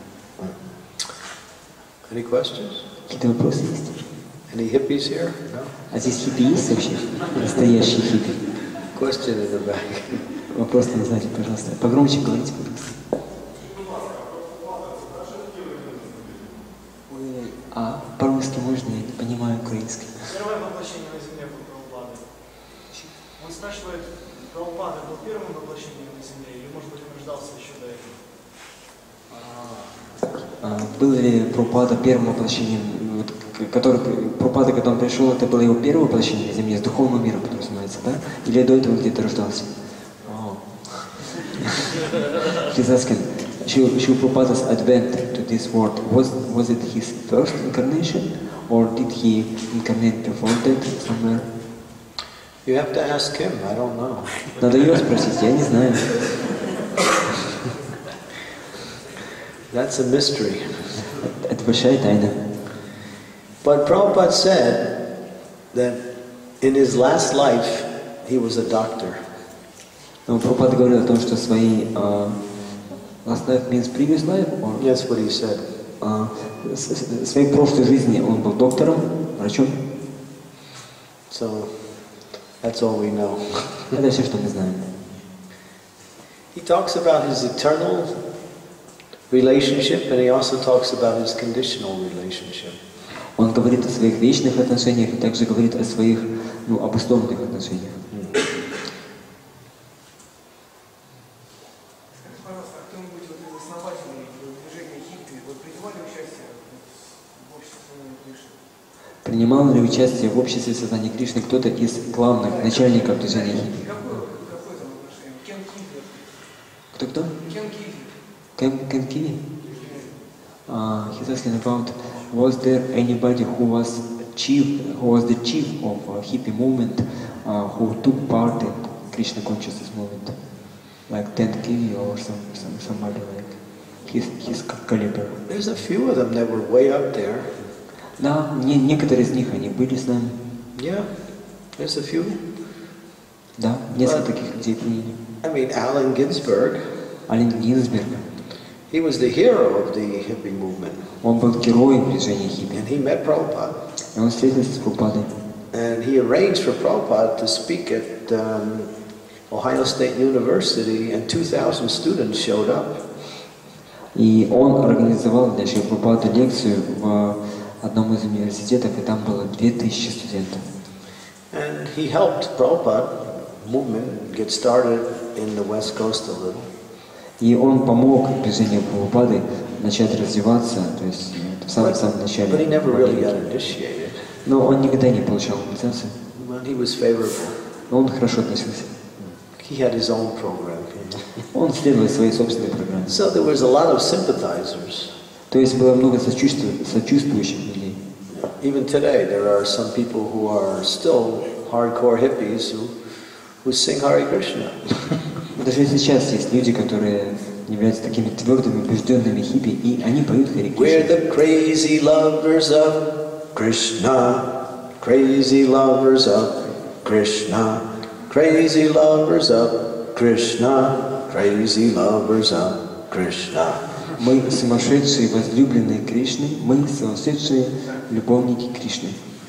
Any questions? Какие-то вопросы есть? Any hippies here? No? А здесь хиппи есть вообще? Настоящие хиппи? Question in the back. Вопрос там сзади, пожалуйста. Погромче говорите, пожалуйста. Ой, а по-русски можно? Я не понимаю украинский. Первое воплощение на земле был Прабхупады. Он спрашивает, Прабхупада был первым воплощением на земле, или, может быть, он рождался еще до этого? А, был ли Прабхупада первым воплощением, вот, к- который, Прабхупада, когда он пришел, это было его первое воплощение на земле, с духовного мира подразумевается, да? Или до этого где-то рождался? О. He's asking, Shri Shri Prabhupada's advent to this world, was, was it his first incarnation, or did he incarnate before that somewhere? You have to ask him, I don't know. Надо его спросить, я не знаю. That's a mystery. Это большая тайна. But Prabhupada said that in his last life, he was a doctor. Но Прабхупада говорил о том, что свои uh, last life means previous life, or Yes, what he said. uh, с- с- в своей прошлой жизни он был доктором, врачом. So that's all we know. Это все, что мы знаем. He talks about his eternal relationship, and he also talks about his conditional relationship. Он говорит о своих вечных отношениях и также говорит о своих, ну, обусловленных отношениях. Скажите, пожалуйста, а кто-нибудь вот из основателей движения хиппи, вы принимали участие в обществе сознания Кришны? Принимал ли участие в обществе сознания Кришны кто-то из главных начальников движения хиппи? Какое, какое там отношение? Кен Киви. Кто-кто? Кен Киви. Кен, Кен Киви? Uh, he's asking about, was there anybody who was chief, who was the chief of uh, hippie movement, uh, who took part in Krishna consciousness movement, like Ken Kivi or some, some somebody like his his caliber? There's a few of them that were way up there. Да, не, некоторые из них они были с нами. Yeah, there's a few. Да, несколько таких людей приняли. I mean, Allen Ginsberg, Ален Гинзберг, he was the hero of the hippie movement, он был героем движения хиппи. and he met Prabhupada. И он встретился с Прабхупадой. And he arranged for Prabhupada to speak at um, Ohio State University, and two thousand students showed up. И он организовал для Шри Прабхупады лекцию в одном из университетов, и там было две тысячи студентов. And he helped Prabhupada movement get started in the West Coast a little. И он помог движению Прабхупады начать развиваться, то есть в самом самом начале. But he never really got initiated. Но он никогда не получал инициацию. But he was favorable. Но он хорошо относился. He had his own program. You know? Он следовал своей собственной программе. So there was a lot of sympathizers. То есть было много сочувству- сочувствующих людей. Even today, there are some people who are still hardcore hippies who, who sing Hare Krishna. Даже и сейчас есть люди, которые являются такими твердыми, убежденными хиппи, и они поют Харе We're Кришна. the crazy lovers of Krishna, crazy lovers of Krishna, crazy lovers of Krishna, crazy lovers of Krishna. Мы сумасшедшие возлюбленные Кришны, мы сумасшедшие любовники Кришны.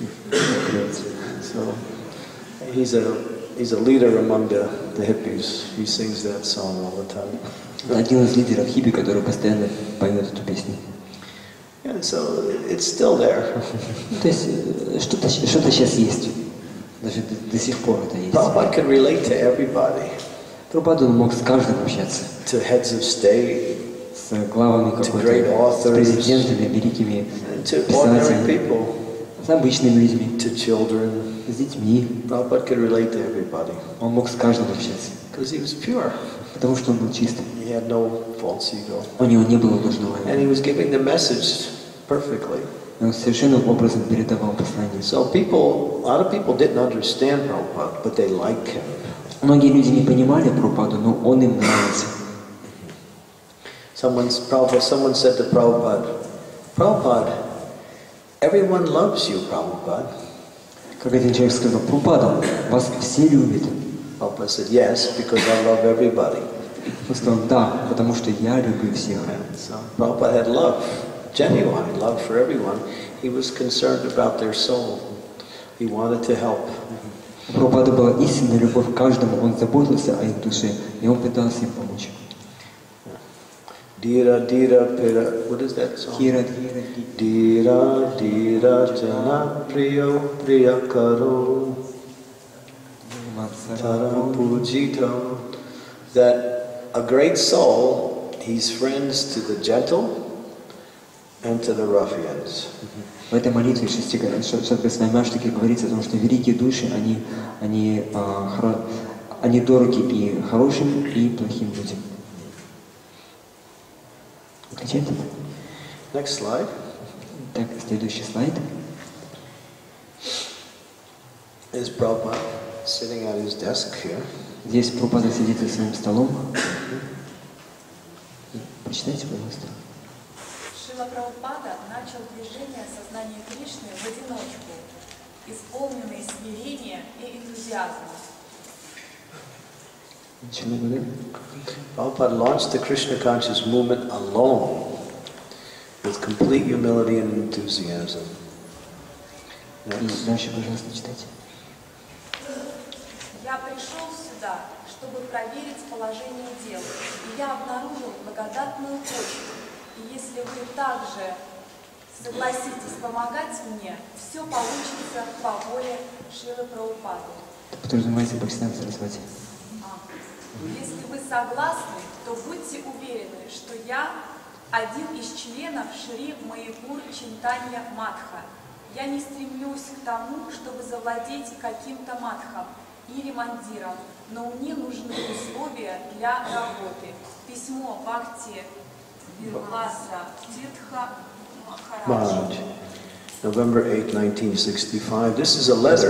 So he's a he's a leader among the, the hippies. He sings that song all the time. Один из лидеров хиппи, который постоянно поет эту песню. And so it's still there. То есть что-то что-то сейчас есть. Даже до, до сих пор это есть. Prabhupada could relate to everybody. Прабхупада мог с каждым общаться. To heads of state, с главами какой-то, с президентами, великими писателями, с обычными людьми, to children. с детьми. Prabhupada could relate to everybody. Он мог с каждым общаться. Because he was pure. Потому что он был чистым. He had no false ego. У него не было ложного эго. And he was giving the message perfectly. Он совершенным образом передавал послание. So people, a lot of people didn't understand Prabhupada, but they liked him. Многие люди не понимали Прабхупаду, но он им нравился. Someone's Prabhupada, someone said to Prabhupada, Prabhupada, everyone loves you, Prabhupada. Как один человек сказал, Прабхупада, вас все любят. Prabhupada said, yes, because I love everybody. Он сказал, да, потому что я люблю всех. So Prabhupada had love, genuine love for everyone. He was concerned about their soul. He wanted to help. У Прабхупады была истинная любовь к каждому, он заботился о их душе, и он пытался им помочь. Dira, dira, pira, what is that song? Dira, dira, dira, dira, jana, priyo, priya karo, taram pujito. That a great soul, he's friends to the gentle and to the ruffians. В этой молитве Шатбасваймаштаке говорится о том, что великие души, они, они, а, хоро, они дороги и хорошим, и плохим людям. Отвечайте? Next slide. Так, следующий слайд. Is Prabhupada sitting at his desk here. Здесь Прабхупада сидит за своим столом. Прочитайте, пожалуйста. Шрила Прабхупада начал движение сознания Кришны в одиночку, исполненный смирения и энтузиазма. Prabhupada launched the Krishna conscious movement alone, with complete humility and enthusiasm. Next. Дальше, пожалуйста, читайте. Я пришел сюда, чтобы проверить положение дел, и я обнаружил благодатную почву. И если вы также согласитесь помогать мне, все получится по воле Шрилы Прабхупады. Который занимается Бхактисиданта Сарасвати. Если вы согласны, то будьте уверены, что я один из членов Шри Маягур Чинтанья Мадха. Я не стремлюсь к тому, чтобы завладеть каким-то мадхом или мандиром, но мне нужны условия для работы. Письмо Бхакти Виласа Тиртха Махараджа. November eighth, nineteen sixty-five. This is a letter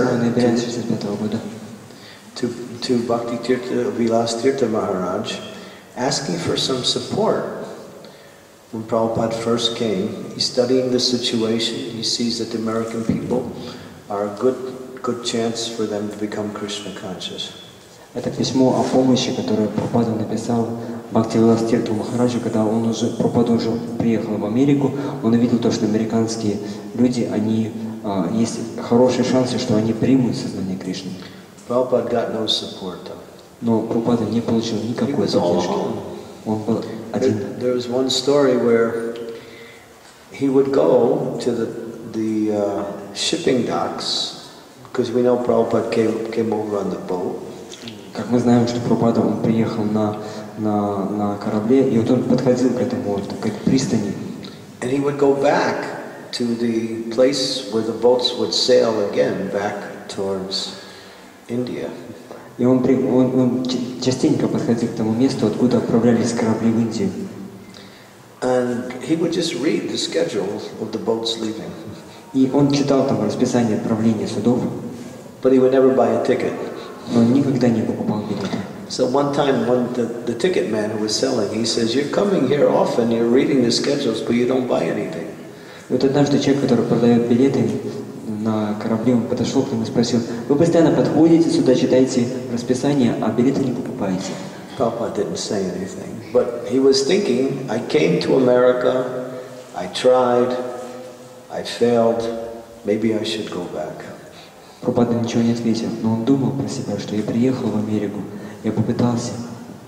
to, to Bhakti Tirtha, Vilas Tirtha Maharaj, asking for some support. When Prabhupada first came, he's studying the situation. He sees that the American people are a good, good chance for them to become Krishna conscious. Это письмо о помощи, которое Прабхупада написал Бхакти Вилас Тиртху Махараджу, когда он уже, Прабхупада уже приехал в Америку, он увидел то, что американские люди, они, а, есть хорошие шансы, что они примут сознание Кришны. Prabhupada got no support though. Но Прабхупада не получил никакой поддержки. Он был один. There, there was one story where he would go to the, the uh, shipping docks, because we know Prabhupada came, came over on the boat. Как мы знаем, что Прабхупада, он приехал на, на, на корабле, и вот он подходил к этому, к этой пристани. And he would go back to the place where the boats would sail again, back towards India. И он, он, он частенько подходил к тому месту, откуда отправлялись корабли в Индию. And he would just read the schedule of the boats leaving. И он читал там расписание отправления судов. But he would never buy a ticket. Но он никогда не покупал билеты. So one time, one the, the ticket man who was selling, he says, "You're coming here often. You're reading the schedules, but you don't buy anything." И вот однажды человек, который продает билеты на корабле, он подошел к нему и спросил: вы постоянно подходите сюда, читаете расписание, а билеты не покупаете. Prabhupada didn't say anything, but he was thinking, I came to America, I tried, I failed, maybe I should go back. Прабхупада ничего не ответил, но он думал про себя, что я приехал в Америку, я попытался,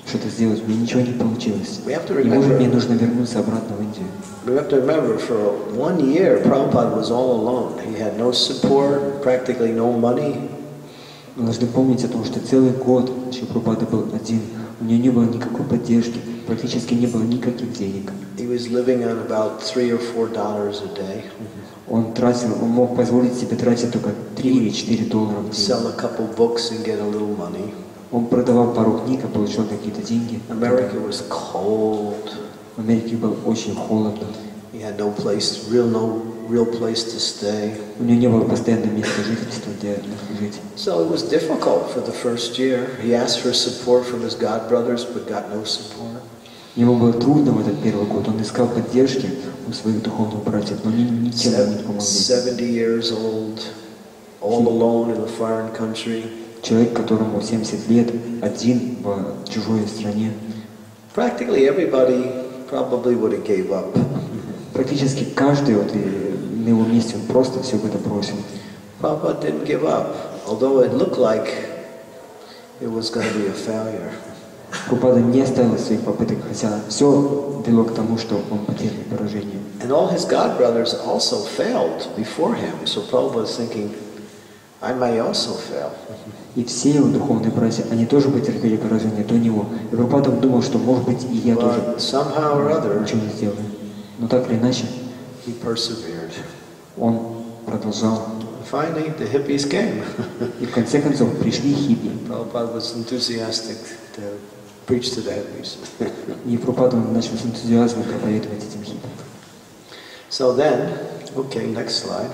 что-то сделать, у меня ничего не получилось. We have to И может remember- мне нужно вернуться обратно в Индию. We have to remember, for one year, Prabhupada was all alone. He had no support, practically no money. Мы должны помнить о том, что целый год Шрила Прабхупада был один. У него не было никакой поддержки, практически не было никаких денег. He was living on about three or four dollars a day. Он тратил, он мог позволить себе тратить только три или четыре доллара в день. Sell a couple books and get a little money. Он продавал пару книг, а получал какие-то деньги. America was cold. В Америке было очень холодно. He had no place, real no real place to stay. У него не было постоянного места жительства, где жить. So it was difficult for the first year. He asked for support from his god brothers, but got no support. Ему было трудно в этот первый год. Он искал поддержки у своих духовных братьев, но они ничем ему не помогли. Seventy years old, all alone in a foreign country. Человек, которому семьдесят лет, один в чужой стране. Practically everybody probably would have gave up. Практически каждый вот, и на его месте он просто все это бросил. Prabhupada didn't give up, although it looked like it was going to be a failure. Прабхупада не оставил своих попыток, хотя все вело к тому, что он потерпел поражение. And all his god brothers also failed before him, so Prabhupada was thinking, I may also fail. И все его духовные братья, они тоже потерпели поражение до него. И Прабхупада думал, что, может быть, и я тоже But somehow or other, ничего не сделаю. Но так или иначе, he persevered. он продолжал. Finally, the hippies came. И в конце концов пришли хиппи. Prabhupada was enthusiastic to preach to the hippies. И Прабхупада начал с энтузиазмом проповедовать этим хиппи. So then, okay, next slide.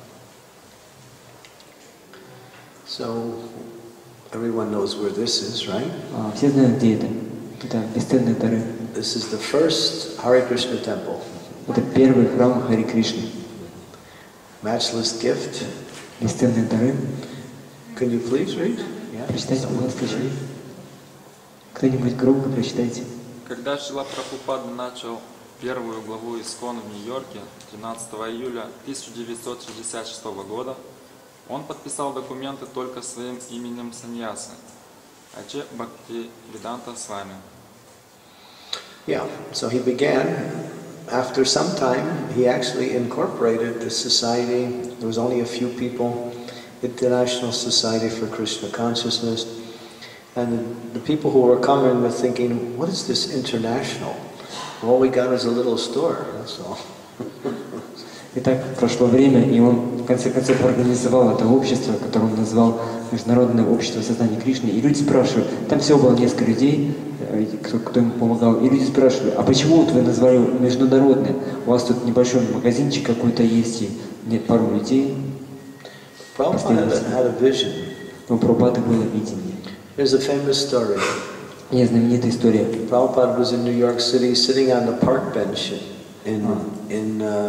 So, everyone knows where this is, right? А, все знают, где это. Это бесценные дары. This is the first Hare Krishna temple. Это первый храм Хари Кришны. Matchless gift. Бесценные дары. Can you please read? Yeah. Прочитайте, пожалуйста, еще. Кто-нибудь громко прочитайте. Когда Шрила Прабхупада начал первую главу ИСККОН в Нью-Йорке тринадцатого июля тысяча девятьсот шестьдесят шестого года, он подписал документы только своим именем саньясы – Аче Бхактивиданта Свами. Yeah, so he began, after some time, he actually incorporated the society. There was only a few people, International Society for Krishna Consciousness. And the people who were coming were thinking, what is this international? All we got is a little store, that's all. И так прошло время, и он в конце концов организовал это общество, которое он назвал Международное общество сознания Кришны. И люди спрашивают, там всего было несколько людей, кто, кто ему помогал, и люди спрашивали, а почему вот вы назвали международное? У вас тут небольшой магазинчик какой-то есть, и нет пару людей. Prabhupada had a vision. У Прабхупады было видение. There's a famous story. Есть знаменитая история. Prabhupada was in New York City sitting on the park bench in, in, uh,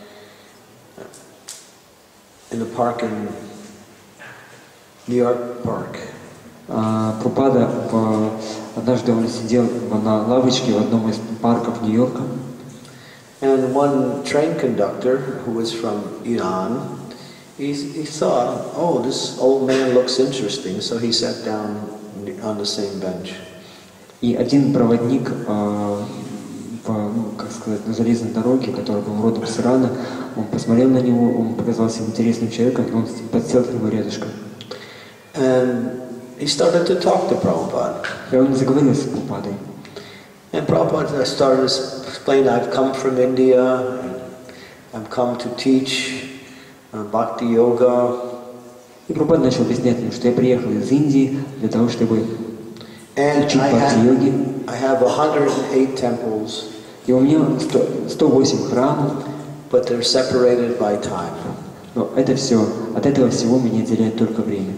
in the park in New York Park. Прабхупада, однажды он сидел на лавочке в одном из парков Нью-Йорка. And one train conductor who was from Iran, he, he thought, oh, this old man looks interesting, so he sat down on the same bench. И один проводник э, по, ну, как сказать, на железной дороге, который был родом с Ирана, он посмотрел на него, он показался интересным человеком, и он подсел к нему рядышком. And he started to talk to Prabhupada. И он заговорил с Прабхупадой. And Prabhupada started to explain, I've come from India, and I've come to teach uh, Bhakti Yoga. И Прабхупада начал объяснять ему, что я приехал из Индии для того, чтобы And учить I бхакти-йоги. have, I have one hundred eight temples, И у меня сто восемь храмов, but they're separated by time. но это все, от этого всего меня отделяет только время.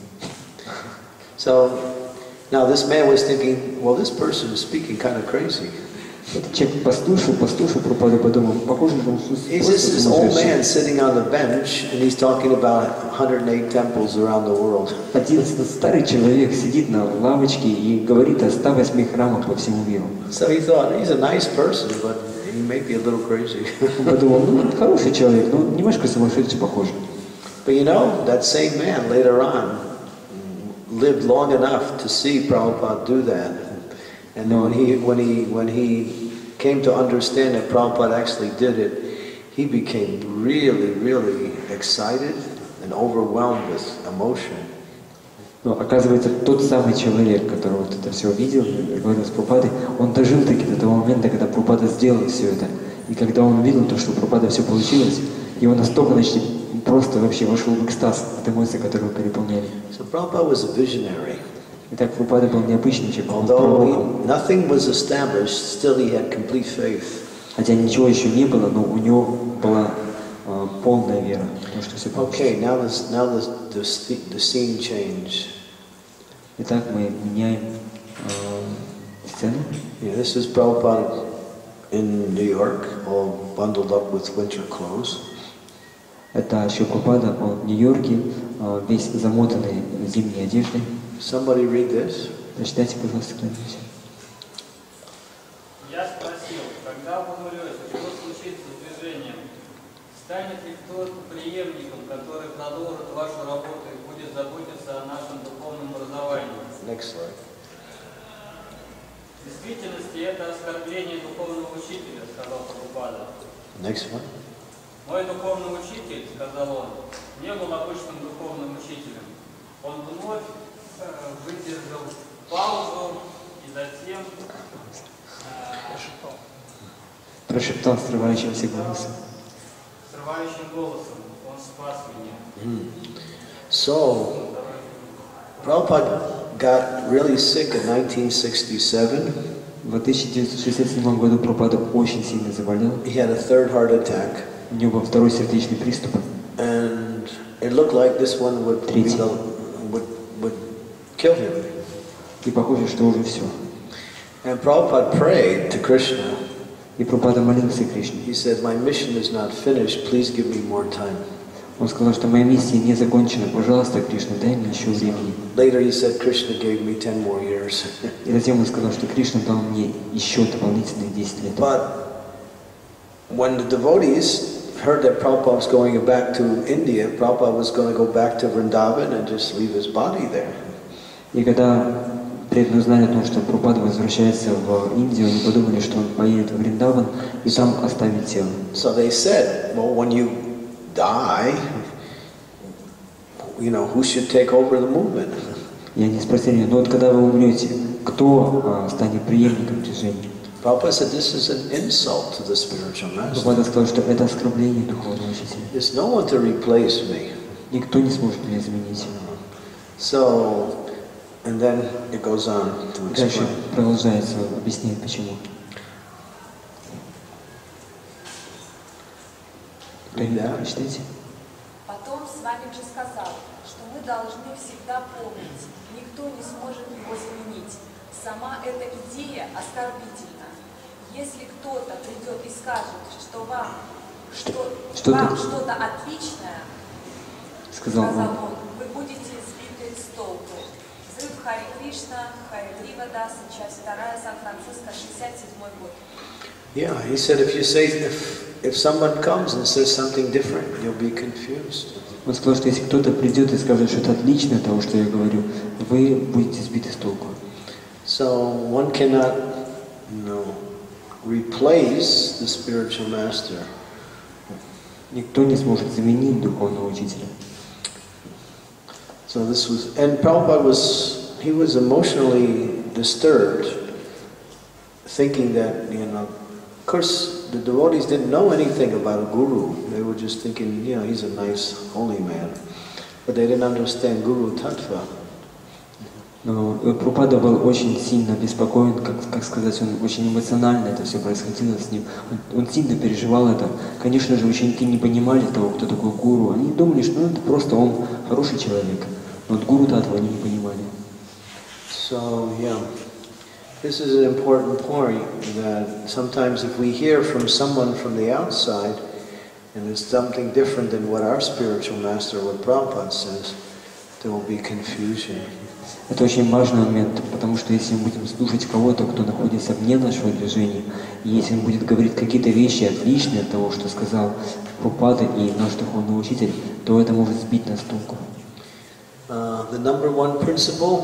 So now this man was thinking, well, this person is speaking kind of crazy. Этот человек послушал, послушал Прабхупаду, подумал, похоже, что он He's just this old man sitting on the bench, and he's talking about one hundred eight temples around the world. Один старый человек сидит на лавочке и говорит о ста восьми храмах по всему миру. So he thought, he's a nice person, but he may be a little crazy. Он подумал, ну, хороший человек, но немножко сумасшедший похож. But you know, that same man later on lived long enough to see Prabhupada do that. And then when he, when he, when he came to understand that Prabhupada actually did it, he became really, really excited and overwhelmed with emotion. Но оказывается, тот самый человек, который вот это все увидел и говорил с Прабхупадой, он дожил таки до того момента, когда Прабхупада сделал все это. И когда он видел то, что у Прабхупады все получилось, его настолько, значит, просто вообще вошел в экстаз от эмоций, которые его переполняли. So Prabhupada was a visionary. Итак, Прабхупада был необычным человеком, Although пророком. he, nothing was established, still he had complete faith. Хотя ничего еще не было, но у него была э, полная вера в то, что все получится. Okay, now this, now the, the, the scene changed. Итак, мы меняем э, сцену. Yeah, this is Prabhupada in New York, all bundled up with winter clothes. Это Шрила Прабхупада, он в Нью-Йорке, э, весь замотанный зимней одеждой. Somebody read this. Прочитайте, пожалуйста, кто-нибудь. Я спросил, когда помолюсь, что случится с движением? Станет ли кто-то преемником, который продолжит вашу работу и будет заботиться о нашем духовном образовании? Next slide. В действительности это оскорбление духовного учителя, сказал Прабхупада. Next one. Мой духовный учитель, сказал он, не был обычным духовным учителем. Он вновь э, выдержал паузу и затем э, Прошептал срывающимся голосом. срывающим голосом, он спас меня. Mm. So, Prabhupada got really sick in nineteen sixty-seven. В тысяча девятьсот шестьдесят седьмом году Прабхупада очень сильно заболел. He had a third heart attack. У него был второй сердечный приступ. And it looked like this one would, be the, would, would kill him. И похоже, что уже все. And Prabhupada prayed to Krishna. И Прабхупада молился Кришне. He said, my mission is not finished, please give me more time. Он сказал, что моя миссия не закончена, пожалуйста, Кришна, дай мне еще времени. Later he said, Krishna gave me ten more years. И затем он сказал, что Кришна дал мне еще дополнительные десять лет. But when the devotees heard that Prabhupada was going back to India, Prabhupada was going to go back to Vrindavan and just leave his body there. И когда преданные узнали о том, что Прабхупада возвращается в Индию, они подумали, что он поедет в Вриндаван и там оставит тело. So they said, well, when you die, you know, who should take over the movement? И они спросили, ну вот когда вы умрете, кто а, станет преемником движения? Prabhupada said, this is an insult to the spiritual master. Прабхупада сказал, что это оскорбление духовного учителя. There's no one to replace me. Никто не сможет меня заменить. So, and then it goes on to Дальше explain. продолжается, объясняет почему. Прочитайте. Потом свамиджи сказал, что мы должны всегда помнить, никто не сможет его заменить. Сама эта идея оскорбительна. Если кто-то придет и скажет, что вам что, что вам что-то отличное, сказал он, он, вы будете сбиты с толку. Взрыв Хари Кришна, Хари Гривадаса, часть вторая, Сан-Франциско, шестьдесят седьмой год. Yeah, he said if you say, if, if someone comes and says something different, you'll be confused. Он сказал, что если кто-то придет и скажет что-то отличное от того, что я говорю, вы будете сбиты с толку. So one cannot, you know, replace the spiritual master. Никто не сможет заменить духовного учителя. So this was, and Prabhupada was, he was emotionally disturbed, thinking that, you know, of course the devotees didn't know anything about a guru. They were just thinking, you know, he's a nice, holy man. But they didn't understand Guru Tattva. Но Прабхупада был очень сильно обеспокоен, как, как сказать, он очень эмоционально это все происходило с ним. Он, он сильно переживал это. Конечно же, ученики не понимали того, кто такой гуру. Они думали, что ну, это просто он хороший человек. Но вот гуру Татву они не понимали. So, yeah, this is an important point that sometimes if we hear from someone from the outside and it's something different than what our spiritual master, what Prabhupada says, there will be confusion. Это очень важный момент, потому что если мы будем слушать кого-то, кто находится вне нашего движения, и если он будет говорить какие-то вещи отличные от того, что сказал Прабхупада и наш духовный учитель, то это может сбить нас с толку. Uh, the number one principle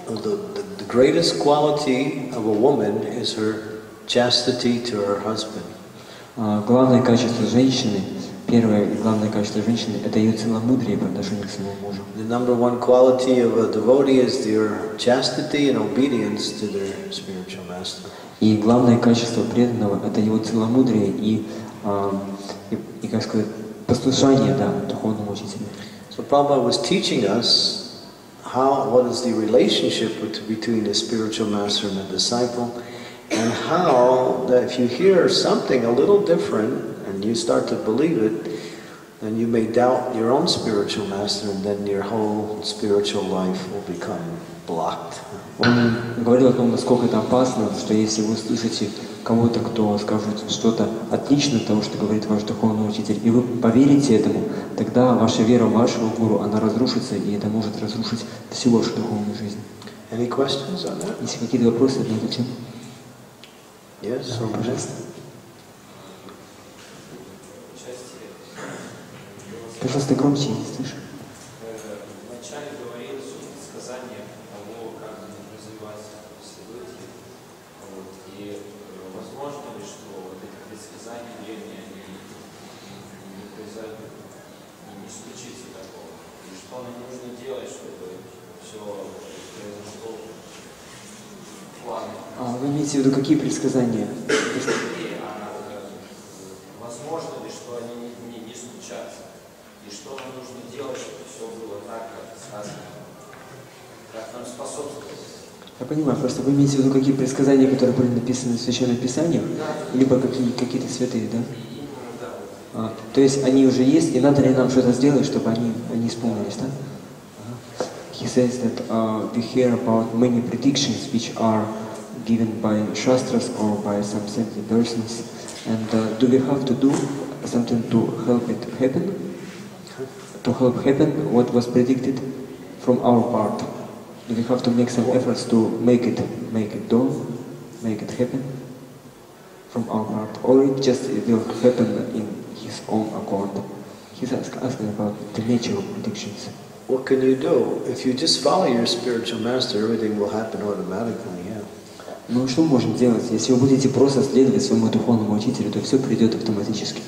the, the, the greatest quality of a woman is her chastity to her husband. А, главное качество женщины, первое и главное качество женщины – это ее целомудрие по отношению к своему мужу. The number one quality of a devotee is their chastity and obedience to their spiritual master. И главное качество преданного – это его целомудрие и, а, и, и, как сказать, послушание, да, духовному учителю. So Prabhupada was teaching us how, what is the relationship between the spiritual master and the disciple, and how that if you hear something a little different and you start to believe it, then you may doubt your own spiritual master, and then your whole spiritual life will become blocked. Он говорил о том, насколько это опасно, что если вы услышите кого-то, кто скажет что-то отлично от того, что говорит ваш духовный учитель, и вы поверите этому, тогда ваша вера в вашего гуру, она разрушится, и это может разрушить всю вашу духовную жизнь. Any questions on that? Есть какие-то вопросы на эту тему? Yes, so пожалуйста. Пожалуйста, громче, не слышу. Вначале говорилось о предсказаниях того, как развивать события. Вот. И возможно ли, что вот эти предсказания древние, они не произойдут, не случится такого? И что нам нужно делать, чтобы все произошло плавно? А вы имеете в виду какие предсказания? Возможно ли, что они не, не, не случатся? И что нам нужно делать, чтобы все было так, как сказано? Как нам способствовать? Я понимаю, просто вы имеете в виду какие предсказания, которые были написаны в Священном Писании, либо какие, какие-то святые, да? А, то есть они уже есть, и надо ли нам что-то сделать, чтобы они, они исполнились, да? Uh-huh. He says that uh, we hear about many predictions which are given by Shastras or by some saintly persons, and uh, do we have to do something to help it happen? To help happen what was predicted from our part? Do we have to make some efforts to make it, make it do, make it happen from our part, or it just it will happen in his own accord? He's ask, asking about the nature of predictions. what can you do? If you just follow your spiritual master, everything will happen automatically. Yeah. Ну что мы можем делать? Если вы будете просто следовать своему духовному учителю, то все придет автоматически.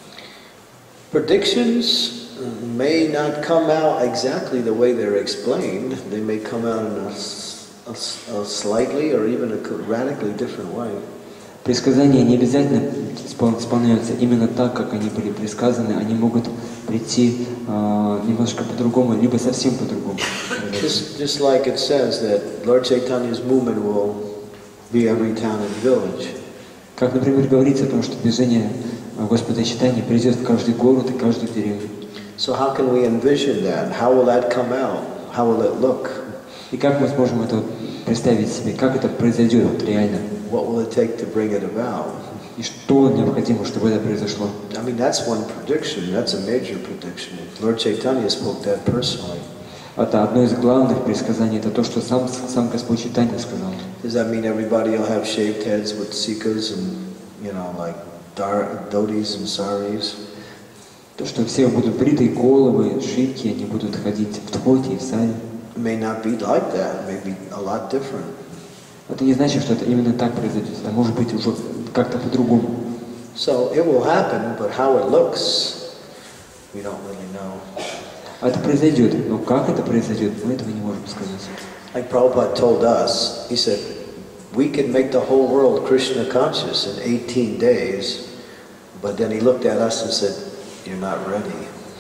Predictions may not come out exactly the way they're explained. They may come out in a, a, a slightly or even a radically different way. Предсказания не обязательно исполняются именно так, как они были предсказаны. Они могут прийти uh, немножко по-другому, либо совсем по-другому. Just, just like it says that Lord Chaitanya's movement will be every town and village. Как, например, говорится о том, что движение Господа Чайтаньи придет в каждый город и каждую деревню. So how can we envision that? How will that come out? How will it look? И как мы сможем это представить себе? Как это произойдет реально? What will it take to bring it about? И что необходимо, чтобы это произошло? I mean, that's one prediction. That's a major prediction. Lord Chaitanya spoke that personally. Это одно из главных предсказаний. Это то, что сам сам Господь Чайтанья сказал. Does that mean everybody will have shaved heads with sikas and, you know, like dhotis and saris? То, что все будут бритые головы, шивки, они будут ходить в дхоти и в саре. It may not be like that. It may be a lot different. Это не значит, что это именно так произойдет. Это может быть уже как-то по-другому. So it will happen, but how it looks, we don't really know. Это произойдет, но как это произойдет, мы этого не можем сказать. Like Prabhupada told us, he said, we can make the whole world Krishna conscious in eighteen days, but then he looked at us and said, you're not ready.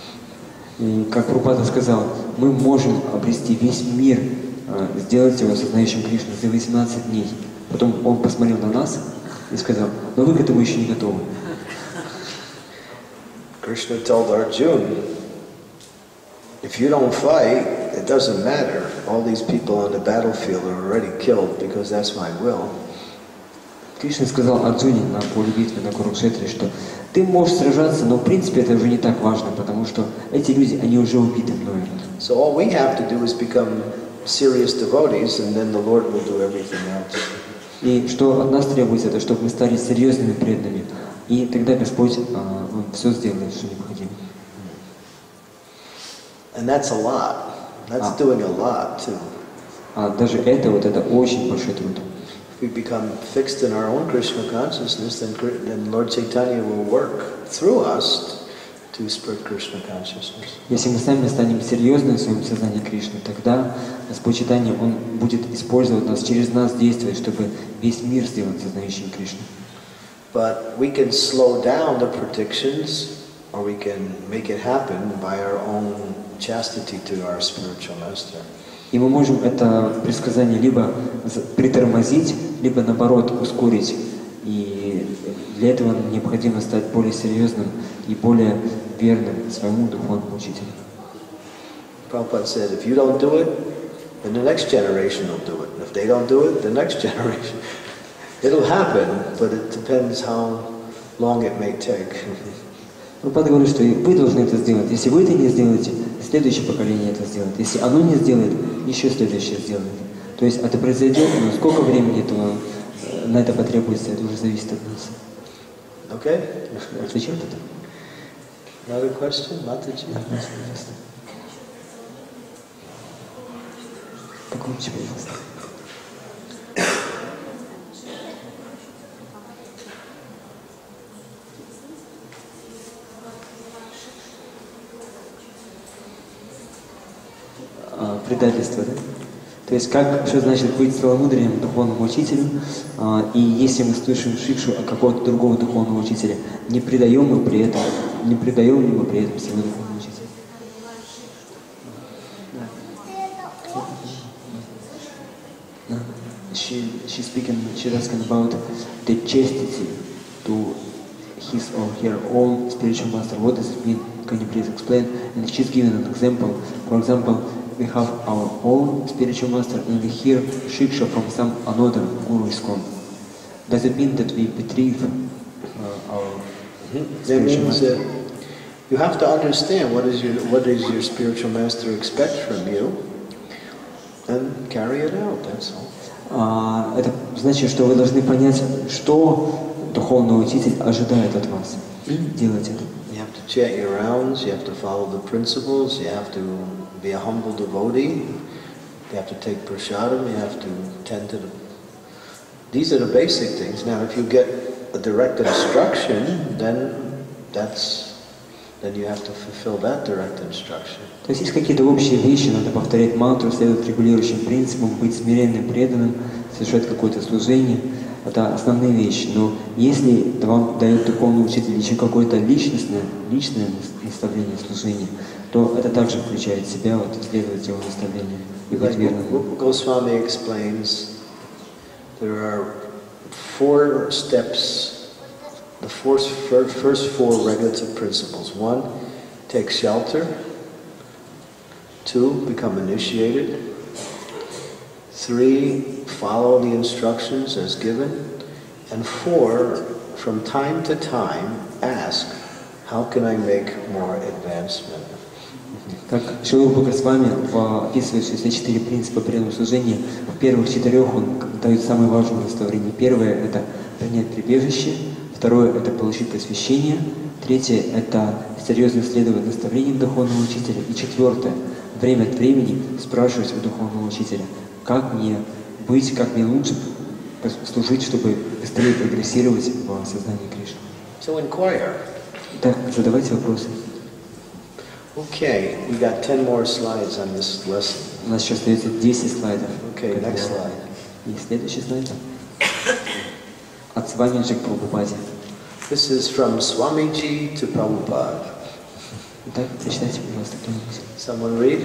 И как Прабхупада сказал, мы можем обрести весь мир, сделать его сознающим Кришну за восемнадцать дней. Потом он посмотрел на нас и сказал, но вы к этому еще не готовы. Krishna told Arjuna, if you don't fight, it doesn't matter. All these people on the battlefield are already killed because that's my will. Кришна сказал Арджуне на поле битвы на Курукшетре, что ты можешь сражаться, но в принципе это уже не так важно, потому что эти люди, они уже убиты мною. So all we have to do is become serious devotees, and then the Lord will do everything else. И что от нас требуется, это чтобы мы стали серьезными преданными, и тогда Господь а, Он все сделает, что необходимо. And that's a lot. That's а. doing a lot too. А даже это, вот это очень большой труд. If we become fixed in our own Krishna consciousness, then, then Lord Chaitanya will work through us to spread Krishna consciousness. Если мы сами станем серьезны в своем сознании Кришны, тогда Господь Чайтанья, Он будет использовать нас, через нас действовать, чтобы весь мир сделать сознающим Кришну. But we can slow down the predictions, or we can make it happen by our own chastity to our spiritual master. И мы можем это предсказание либо притормозить, либо наоборот ускорить. И для этого необходимо стать более серьезным и более верным своему духовному учителю. Prabhupada said, if you don't do it, then the next generation will do it. If they don't do it, the next generation. It'll happen, but it depends how long it may take. Прабхупада говорит, что вы должны это сделать. Если вы это не сделаете, следующее поколение это сделает. Если оно не сделает, еще следующее сделает. То есть это произойдет, но сколько времени этого, на это потребуется, это уже зависит от нас. Okay? Отвечает это? Another question? Mataji? Покруче, пожалуйста. Предательство, да? То есть, как, что значит быть целомудренным духовным учителем, а, и если мы слышим шикшу от какого-то другого духовного учителя, не предаем мы при этом, не предаем ли мы при этом своего духовного учителя? Да. She, she's speaking, she's asking about the chastity to his or her own spiritual master. What does it mean? Can you please explain? And she's giving an example. For example, we have our own spiritual master and we hear shiksha from some another guru ISKCON. Does it mean that we betray uh, our mm-hmm. That means uh, you have to understand what is your what does your spiritual master expect from you and carry it out, that's all. Uh, это значит, что вы должны понять, что духовный учитель ожидает от вас, и делать это. You have to chant your rounds, you have to follow the principles, you have to be a humble devotee, you have to take prasadam, you have to tend to the... These are the basic things. Now if you get a direct instruction, then that's... then you have to fulfill that direct instruction. То есть есть какие-то общие вещи, надо повторять мантру, следовать регулирующим принципам, быть смиренным, преданным, совершать какое-то служение. Это основные вещи. Но если вам дает духовный учитель еще какое-то личностное, личное наставление, служение, то это также включает в себя вот, следовать его наставлениям и быть верным. Goswami explains there are four steps. The first, first four regulative principles. One, take shelter. Two, become initiated. Three, follow the instructions as given. And four, from time to time, ask, how can I make more advancement? Как Шрила Госвами, описывающий все четыре принципа преданного служения, в первых четырех он дает самое важное наставление. Первое – это принять прибежище. Второе – это получить посвящение. Третье – это серьезно следовать наставлениям духовного учителя. И четвертое – время от времени спрашивать у духовного учителя, как мне быть, как мне лучше служить, чтобы быстрее прогрессировать в сознании Кришны. So inquire. Так, задавайте вопросы. Okay, we got ten more slides on this lesson. У нас еще остается десять слайдов. Okay, next slide. И следующий слайд. От Свамиджи к Прабхупаде. This is from Swamiji to Prabhupada. Так, прочитайте, пожалуйста, кто-нибудь. Someone read?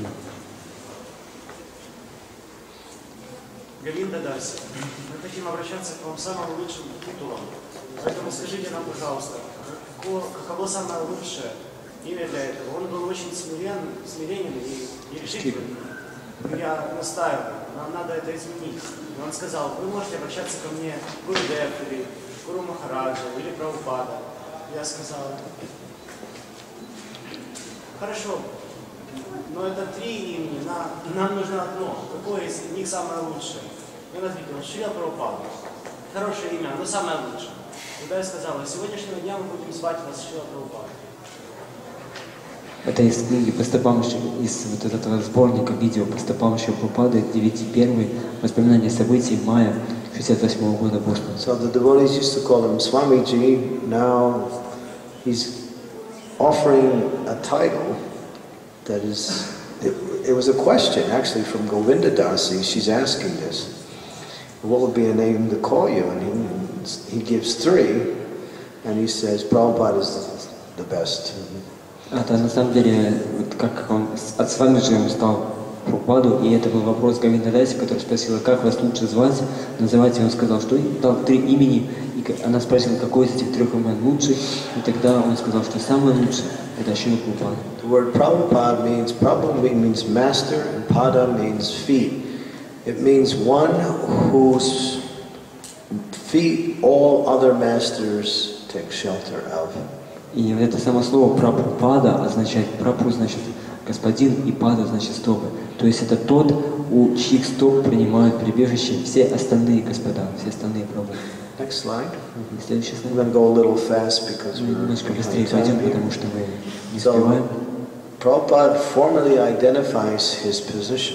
Галинда Даси, мы хотим обращаться к вам самым лучшим титулом. Поэтому скажите нам, пожалуйста, каково, каково самое лучшее имя для этого? Он был очень смирен, смиренен и, и решительный. Я настаиваю, нам надо это изменить. И он сказал, вы можете обращаться ко мне Гурудев или Гуру Махараджа или Прабхупада. Я сказал, хорошо, но это три имени, нам, нам нужно одно. Какое из них самое лучшее? И он ответил, Шрила Прабхупада. Хорошее имя, но самое лучшее. Тогда я сказала, с сегодняшнего дня мы будем звать вас Шрила Прабхупада. Это из книги по стопам, из вот этого сборника видео по стопам Шрилы Прабхупады, где видите первые воспоминания событий мая шестьдесят восьмого года Бостона. So the devotees used to call him Swamiji. Now he's offering a title that is, it, it was a question actually from Govinda Dasi. She's asking this. What would be a name to call you? And he, he gives three, and he says Prabhupada is the, the best. Это на самом деле, вот как он от Свамиджи он стал Прабхупаду, и это был вопрос Говинда Даси, который спросила, как вас лучше звать, называть, и он сказал, что дал три имени, и она спросила, какой из этих трех имен лучше, и тогда он сказал, что самый лучший это Шрила Прабхупада. The word Prabhupada means, Prabhupada means master, and Pada means feet. It means one whose feet all other masters take shelter of. И вот это само слово Прабхупада означает, Прабху значит господин, и Пада значит стопы. То есть это тот, у чьих стоп принимают прибежище все остальные господа, все остальные Прабху. Next slide. Следующий слайд. I'm going to go a little fast because we're немножко быстрее пойдем, потому что мы не so, успеваем. Prabhupada formally identifies his position.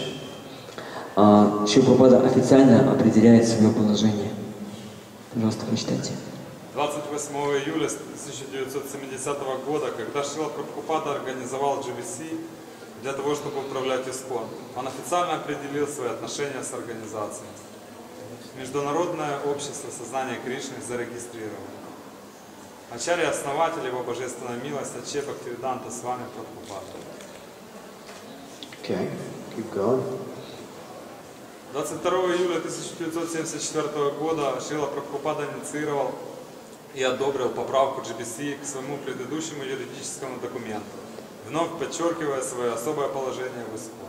Uh, Шрила Прабхупада официально определяет свое положение. Пожалуйста, прочитайте. двадцать восьмого июля тысяча девятьсот семидесятого года, когда Шрила Прабхупада организовал джи би си для того, чтобы управлять ИСККОН, он официально определил свои отношения с организацией. Международное общество сознания Кришны зарегистрировано. Ачарья-основатель его божественная милость Аче Бхактивиданта Свами Прабхупада. Okay, keep going. двадцать второго июля тысяча девятьсот семьдесят четвёртого года Шрила Прабхупада инициировал и одобрил поправку джи би си к своему предыдущему юридическому документу, вновь подчеркивая свое особое положение в ИСККОН.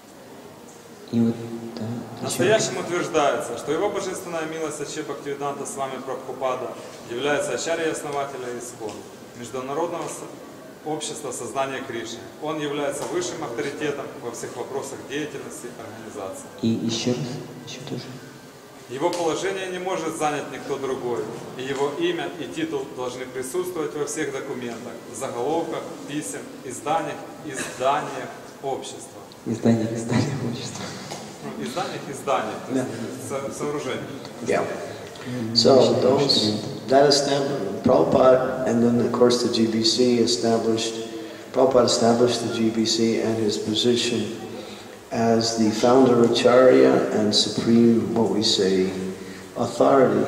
И вот, да, Настоящим утверждается, что его божественная милость Аче Бхактивиданта Свами Прабхупада является ачарьей основателя ИСККОН, международного общества сознания Кришны. Он является высшим авторитетом во всех вопросах деятельности организации. И еще раз, еще тоже. Его положение не может занять никто другой, и его имя и титул должны присутствовать во всех документах, заголовках, писем, изданиях, изданиях общества. Изданиях, изданиях общества. Ну, изданиях, изданиях, то есть со, сооружениях. Yeah. So those that established Prabhupada, and then of course the G B C established. Prabhupada established the G B C and his position as the founder Acharya and supreme, what we say, authority.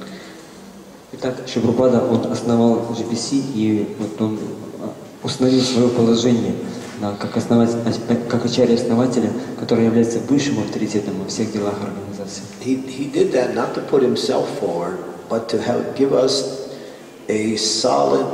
Итак, Шрила Прабхупада, он основал джи би си, и вот он установил свое положение да, как, как ачарья-основателя, который является высшим авторитетом во всех делах организации. He, he did that not to put himself forward, but to help give us a solid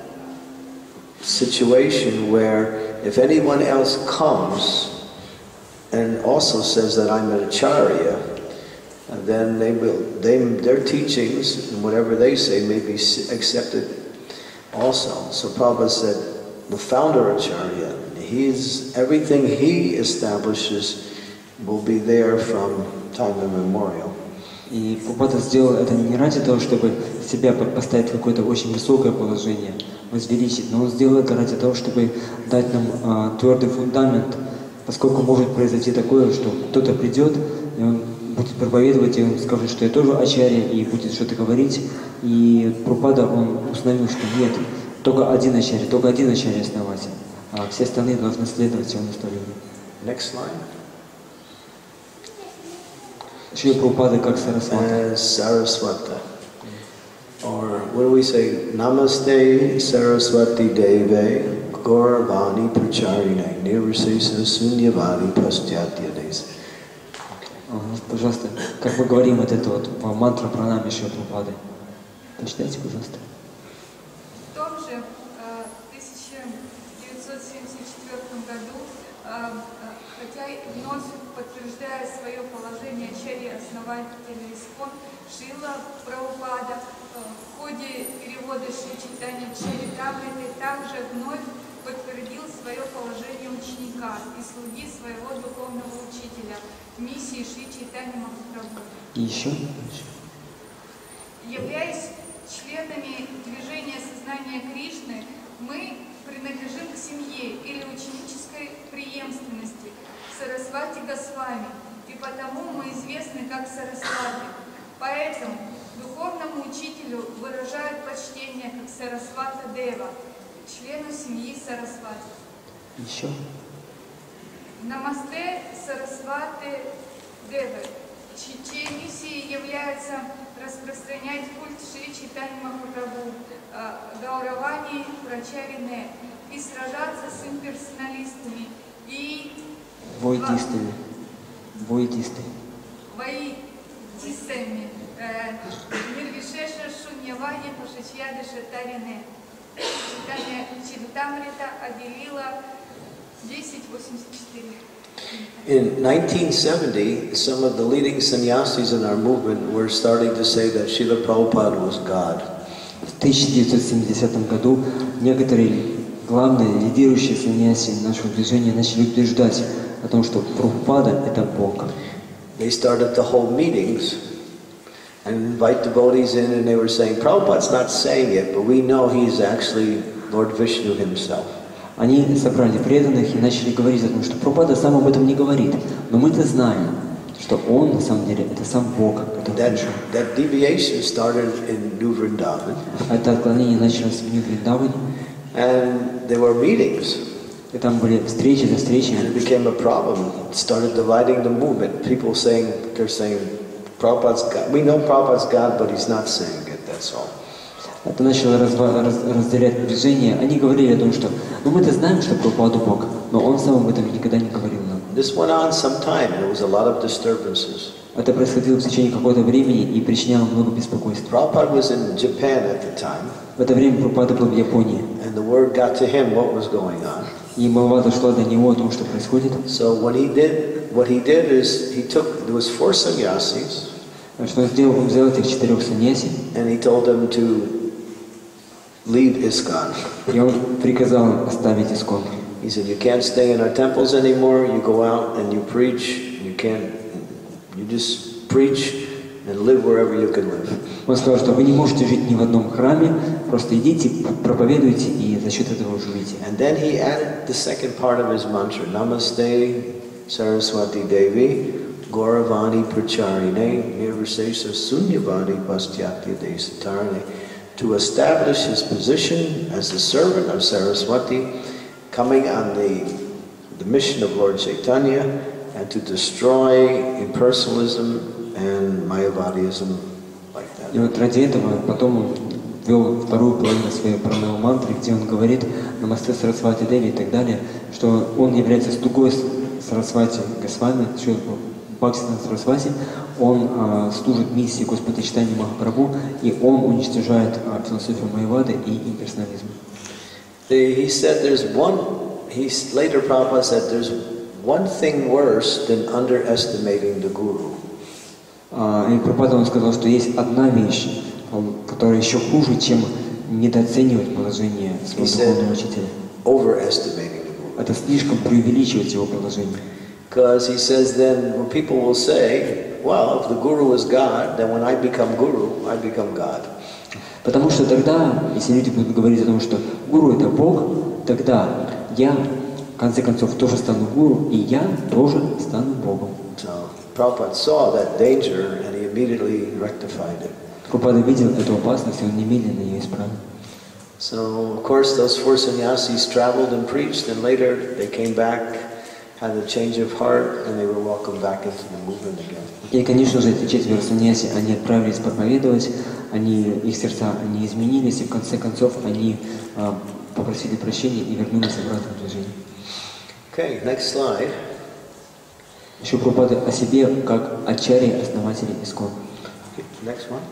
situation where if anyone else comes and also says that I'm an acharya, then they will, they, their teachings and whatever they say may be accepted also. So Prabhupada said, the founder acharya, he's, everything he establishes will be there from time immemorial. И Прабхупада сделал это не ради того, чтобы себя поставить в какое-то очень высокое положение, возвеличить, но он сделал это ради того, чтобы дать нам а, твердый фундамент, поскольку может произойти такое, что кто-то придет, и он будет проповедовать, и он скажет, что я тоже ачарья, и будет что-то говорить. И Прабхупада, он установил, что нет, только один ачарья, только один ачарья-основатель, а все остальные должны следовать его наставлению. Next slide. Шрила Прабхупада как Сарасвата. As Saraswata. Or what do we say? Namaste Saraswati Deve Gauravani Pracharine Nirvisesa Sunyavani Paschatya Desa. Пожалуйста, как мы говорим вот это вот мантра пранами Шрила Прабхупады. Прочитайте, пожалуйста. В том же тысяча девятьсот семьдесят четвёртом году, хотя и вновь подтверждая свое положение ачарьи-основателя ИСККОН, Шрила Прабхупада в ходе перевода Шри Чайтанья Чаритамриты также вновь подтвердил свое положение ученика и слуги своего духовного учителя в миссии Шри Чайтанья Махапрабху. И еще? Являясь членами движения сознания Кришны, Мы принадлежим к семье или ученической преемственности Сарасвати Госвами, и потому мы известны как Сарасвати. Поэтому духовному учителю выражают почтение как Сарасвата Дева, члену семьи Сарасвати. Еще? Намасте Сарасвати Девы, чьей миссией является распространять культ Шри Чайтаньи Махапрабху, Гауравани Прачарине, и сражаться с имперсоналистами и Воидистами. Воидисты. Воидистами. Нирвишеша Шуньявани Пашичьяды Шатарине. Читание Читамрита объявила десять восемьдесят четыре. In nineteen seventy, some of the leading sannyasis in our movement were starting to say that Srila Prabhupada was God. В тысяча девятьсот семидесятом году некоторые главные лидирующие саньяси нашего движения начали утверждать о том, что Прабхупада — это Бог. They started to hold meetings and invite devotees in, and they were saying, Prabhupada's not saying it, but we know he's actually Lord Vishnu himself. Они собрали преданных и начали говорить о том, что Прабхупада сам об этом не говорит, но мы-то знаем, что он на самом деле это сам Бог, который пришел. That deviation started in New Vrindavan. Это отклонение началось в Нью-Вриндаване. And there were meetings. И там были встречи за встречами. And it became a problem. It started dividing the movement. People saying, they're saying, Prabhupada's God. We know Prabhupada's God, but he's not saying it, that's all. Это начало разва- раз- разделять движение. Они говорили о том, что ну мы-то знаем, что Прабхупада Бог, но он сам об этом никогда не говорил нам. This went on some time, and there was a lot of disturbances. Это происходило в течение какого-то времени и причиняло много беспокойства. Prabhupada was in Japan at the time. В это время Прабхупада был в Японии. And the word got to him what was going on. И молва дошла до него о том, что происходит. So what he did, what he did is he took there was four sannyasis. Что он сделал? Он взял этих четырех саньяси. And he told them to leave ISKCON. И он приказал им оставить Искон. He said, you can't stay in our temples anymore. You go out and you preach. You can't. You just preach and live wherever you can live. Он сказал, что вы не можете жить ни в одном храме, просто идите, проповедуйте и за счет этого живите. And then he added the second part of his mantra, Namaste Saraswati Devi Gauravani Pracharine Nirvisesa Sunyavadi Pastyatya Desatarane, to establish his position as the servant of Saraswati, coming on the, the mission of Lord Chaitanya, and to destroy impersonalism and Mayavadism like that. И вот ради этого потом он ввел вторую половину своей пранава мантры, где он говорит «Намасте Сарасвати Деви» и так далее, что он является слугой Сарасвати Госвами, Бхактисиданта Сарасвати, он а, служит миссии Господа Чайтаньи Махапрабху, и он уничтожает а, философию Майявады и имперсонализм. He said there's one, he later Prabhupada said there's one thing worse than underestimating the Guru. Uh, и Прабхупада он сказал, что есть одна вещь, которая еще хуже, чем недооценивать положение своего духовного учителя. Overestimating the Guru. Это слишком преувеличивать его положение. Because he says then when people will say, well, if the Guru is God, then when I become Guru, I become God. Потому что тогда, если люди будут говорить о том, что Гуру это Бог, тогда я, в конце концов, тоже стану Гуру, и я тоже стану Богом. So Prabhupada saw that danger and he immediately rectified it. Прабхупада видел эту опасность, и он немедленно ее исправил. So of course those four sannyasis traveled and preached, and later they came back, had a change of heart, and they were welcomed back into the movement again. И, конечно же, эти четверо саньяси, они отправились проповедовать, они, их сердца они изменились, и в конце концов они а, попросили прощения и вернулись обратно в движение. Okay, next slide. Еще Прабхупада о себе как ачарья основателя Искон. Okay, next one.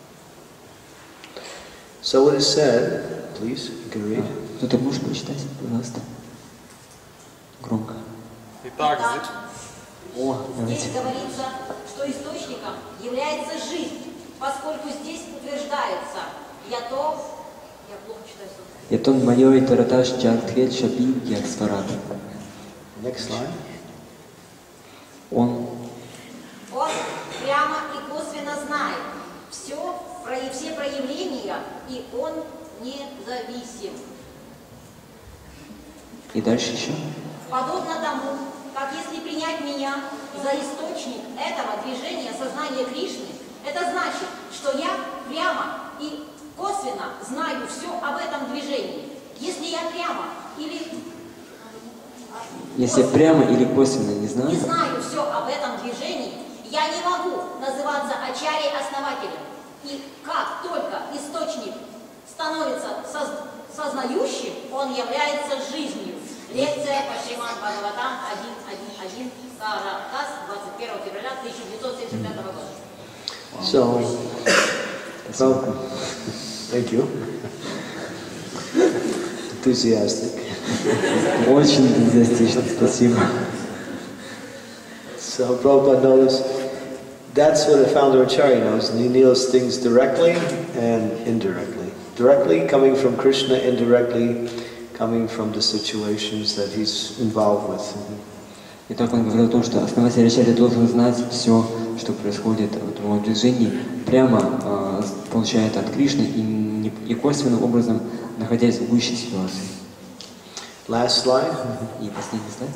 So it is said, please, you can read. Кто-то может прочитать, пожалуйста? Громко. Итак, О, давайте. Здесь говорится, что источником является жизнь, поскольку здесь утверждается «ятов», я плохо читаю слово. Ятон майой тараташ чартхет шапи яксварат. Next slide. Он Он прямо и косвенно знает все, все проявления, и он независим. И дальше еще. Подобно тому, как если принять меня за источник этого движения сознания Кришны, это значит, что я прямо и косвенно знаю все об этом движении. Если я прямо или Если косвенно, прямо или косвенно не знаю, не знаю все об этом движении, я не могу называться ачарьей-основателем. И как только источник становится соз сознающим, он является жизнью. Лекция по Шримад Бхагаватам один один один, Каракас, двадцать первого февраля тысяча девятьсот семьдесят пятого года. So, well, thank you. Enthusiastic. Очень энтузиастично, спасибо. So Prabhupada knows, that's what a founder acharya knows, and he knows things directly and indirectly. Directly coming from Krishna, indirectly coming from the situations that he's involved with. И так он говорил о том, что основатель ачарьи должен знать все, что происходит в его движении, прямо э, получает от Кришны и, не, и косвенным образом, находясь в гуще ситуации. Last slide. И последний слайд.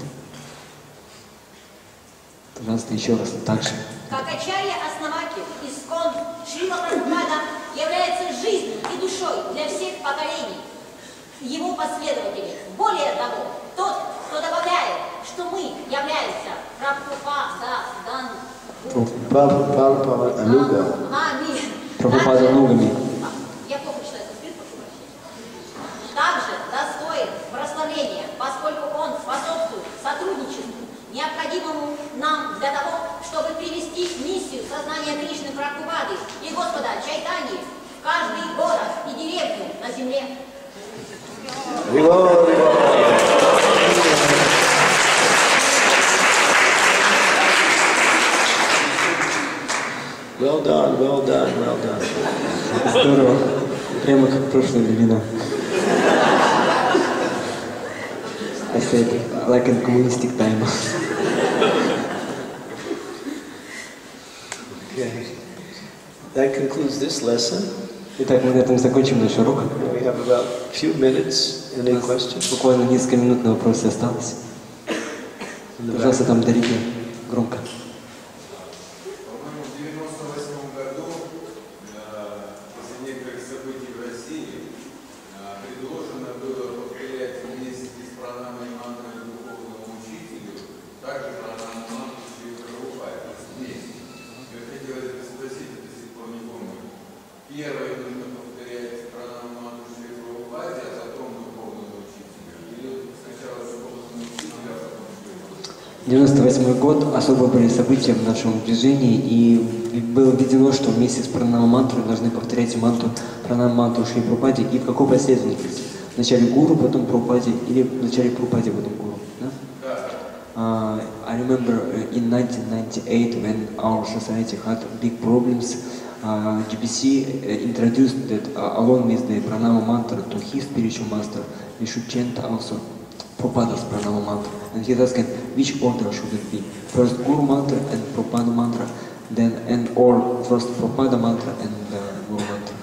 Пожалуйста, еще раз, так же. Как ачарья-основатель, Искон Шрила Прабхупада является жизнью и душой для всех поколений его последователей. Более того, тот, кто добавляет, что мы являемся Прабхупададан Prabhupada Anuga. Прабхупаданугами. Я плохо читаю санскрит, прошу прощения. Также достоин прославления, поскольку он способствует сотрудничеству, необходимому нам для того, чтобы привести миссию сознания Кришны Прабхупады и Господа Чайтаньи в каждый город и деревню на земле. Well done, well done, well done. Здорово. Прямо как прошлое времена. I said, like in communistic time. Okay. That concludes this lesson. Итак, мы на этом закончим наш урок. We have about a few minutes. Any questions? Буквально несколько минут на вопросы осталось. Пожалуйста, там дарите громко. По-моему, в девяносто восьмом году из-за некоторых событий в России предложено было повторять вместе с пранамой мантрой духовному учителю, также пранаму мантру Шри Прабхупаде вместе. Я хотел это спросить, до сих пор не помню. Первое нужно повторять пранаму мантру Шри Прабхупаде, а потом духовному учителю. Или сначала духовному учителю, а потом Шри Прабхупаде. девяносто восьмой год, особо были события в нашем движении, и было введено, что вместе с пранама-мантрой должны повторять мантру, пранама-мантру Шри Прабхупаде, и в какой последовательности? Вначале гуру, потом Прабхупаде, или вначале Прабхупаде, потом гуру? Да? Uh, I remember in nineteen ninety-eight when our society had big problems, uh, G B C introduced that uh, along with the pranama mantra to his spiritual master, we should chant also Prabhupada's pranama mantra. And he's asking which order should it be? First Guru mantra and Prabhupada mantra, then and or first Prabhupada mantra and uh, Guru mantra.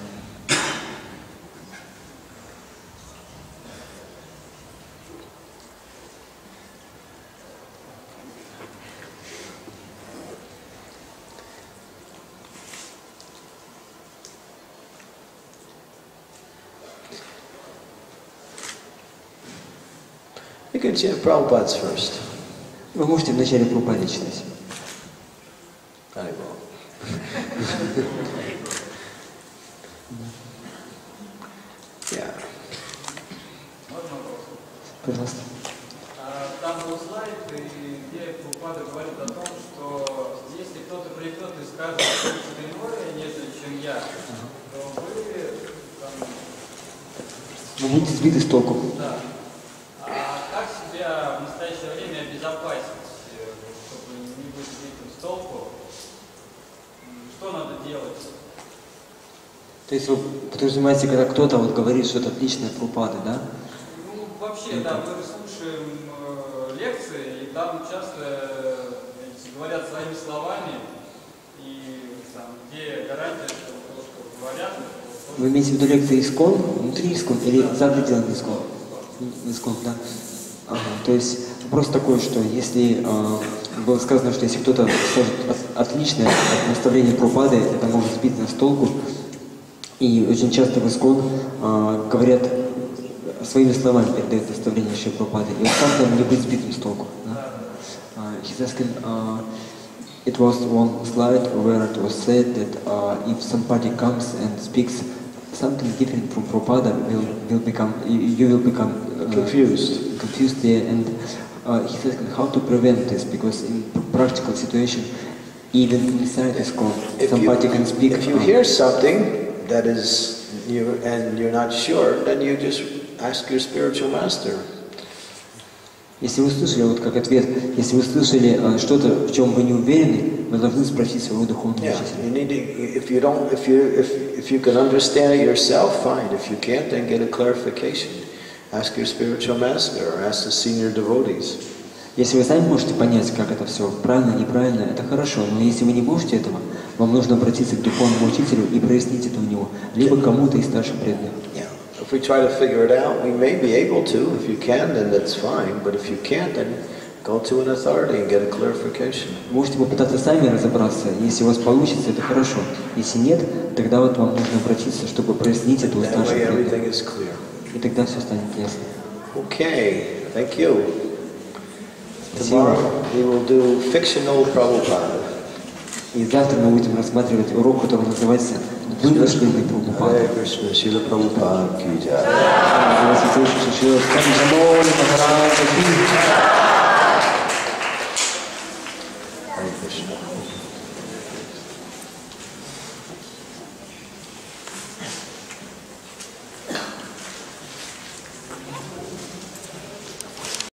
You can chant Prabhupada's first. Вы можете вначале Прабхупаде читать. I will. Yeah. Можно вопрос? Пожалуйста. Там был слайд, где Прабхупада говорит о том, что если кто-то придет и скажет что-то иное, нежели чем я, то вы там... Вы будете сбиты с толку. Да. А как себя в настоящее время обезопасить, чтобы не быть сбитым с толку? Что надо делать? То есть вы подразумеваете, когда кто-то вот говорит что-то отличное Прабхупады, да? Ну, вообще, да, мы слушаем э, лекции, и там часто э, говорят своими словами, и там, где гарантия, что то, что говорят... Вы имеете в виду лекции Искон, внутри Искон или за пределами Искон? Искон, да. Ага, то есть вопрос такой, что если э, было сказано, что если кто-то скажет от, отличное от наставления Прабхупады, это может сбить нас с толку. И очень часто в ИСККОН э, говорят своими словами, передают наставление Шри Прабхупады. И вот как нам не быть сбитым с толку? Да? Uh, he's asking, uh, it was one slide where it was said that uh, if somebody comes and speaks something different from Prabhupada, will will become you, you will become uh, confused. Confused, yeah. And uh, he's asking how to prevent this, because in practical situation, even inside ISKCON, somebody you, can speak. If you uh, hear something that is you and you're not sure, then you just ask your spiritual master. Если вы слышали, вот как ответ, если вы слышали uh, что-то, в чем вы не уверены, вы должны спросить своего духовного Yeah, учителя. you need to, if you don't, if you if if you can understand it yourself, fine. If you can't, then get a clarification. Ask your spiritual master or ask the senior devotees. Если вы сами можете понять, как это все правильно, неправильно, это хорошо. Но если вы не можете этого, вам нужно обратиться к духовному учителю и прояснить это у него, либо кому-то из старших преданных. Yeah. If we try to figure it out, we may be able to. If you can, then that's fine. But if you can't, then go to an authority and get a clarification. Можете попытаться сами разобраться. Если у вас получится, это хорошо. Если нет, тогда вот вам нужно обратиться, чтобы прояснить это у старших преданных. И тогда все станет ясно. Okay, thank you. Tomorrow we will do fictional Prabhupada. И завтра мы будем рассматривать урок, который называется «Вымышленный Прабхупада». Hare Krishna, Шрила Прабхупада ки джай. Шрила Прабхупада ки джай.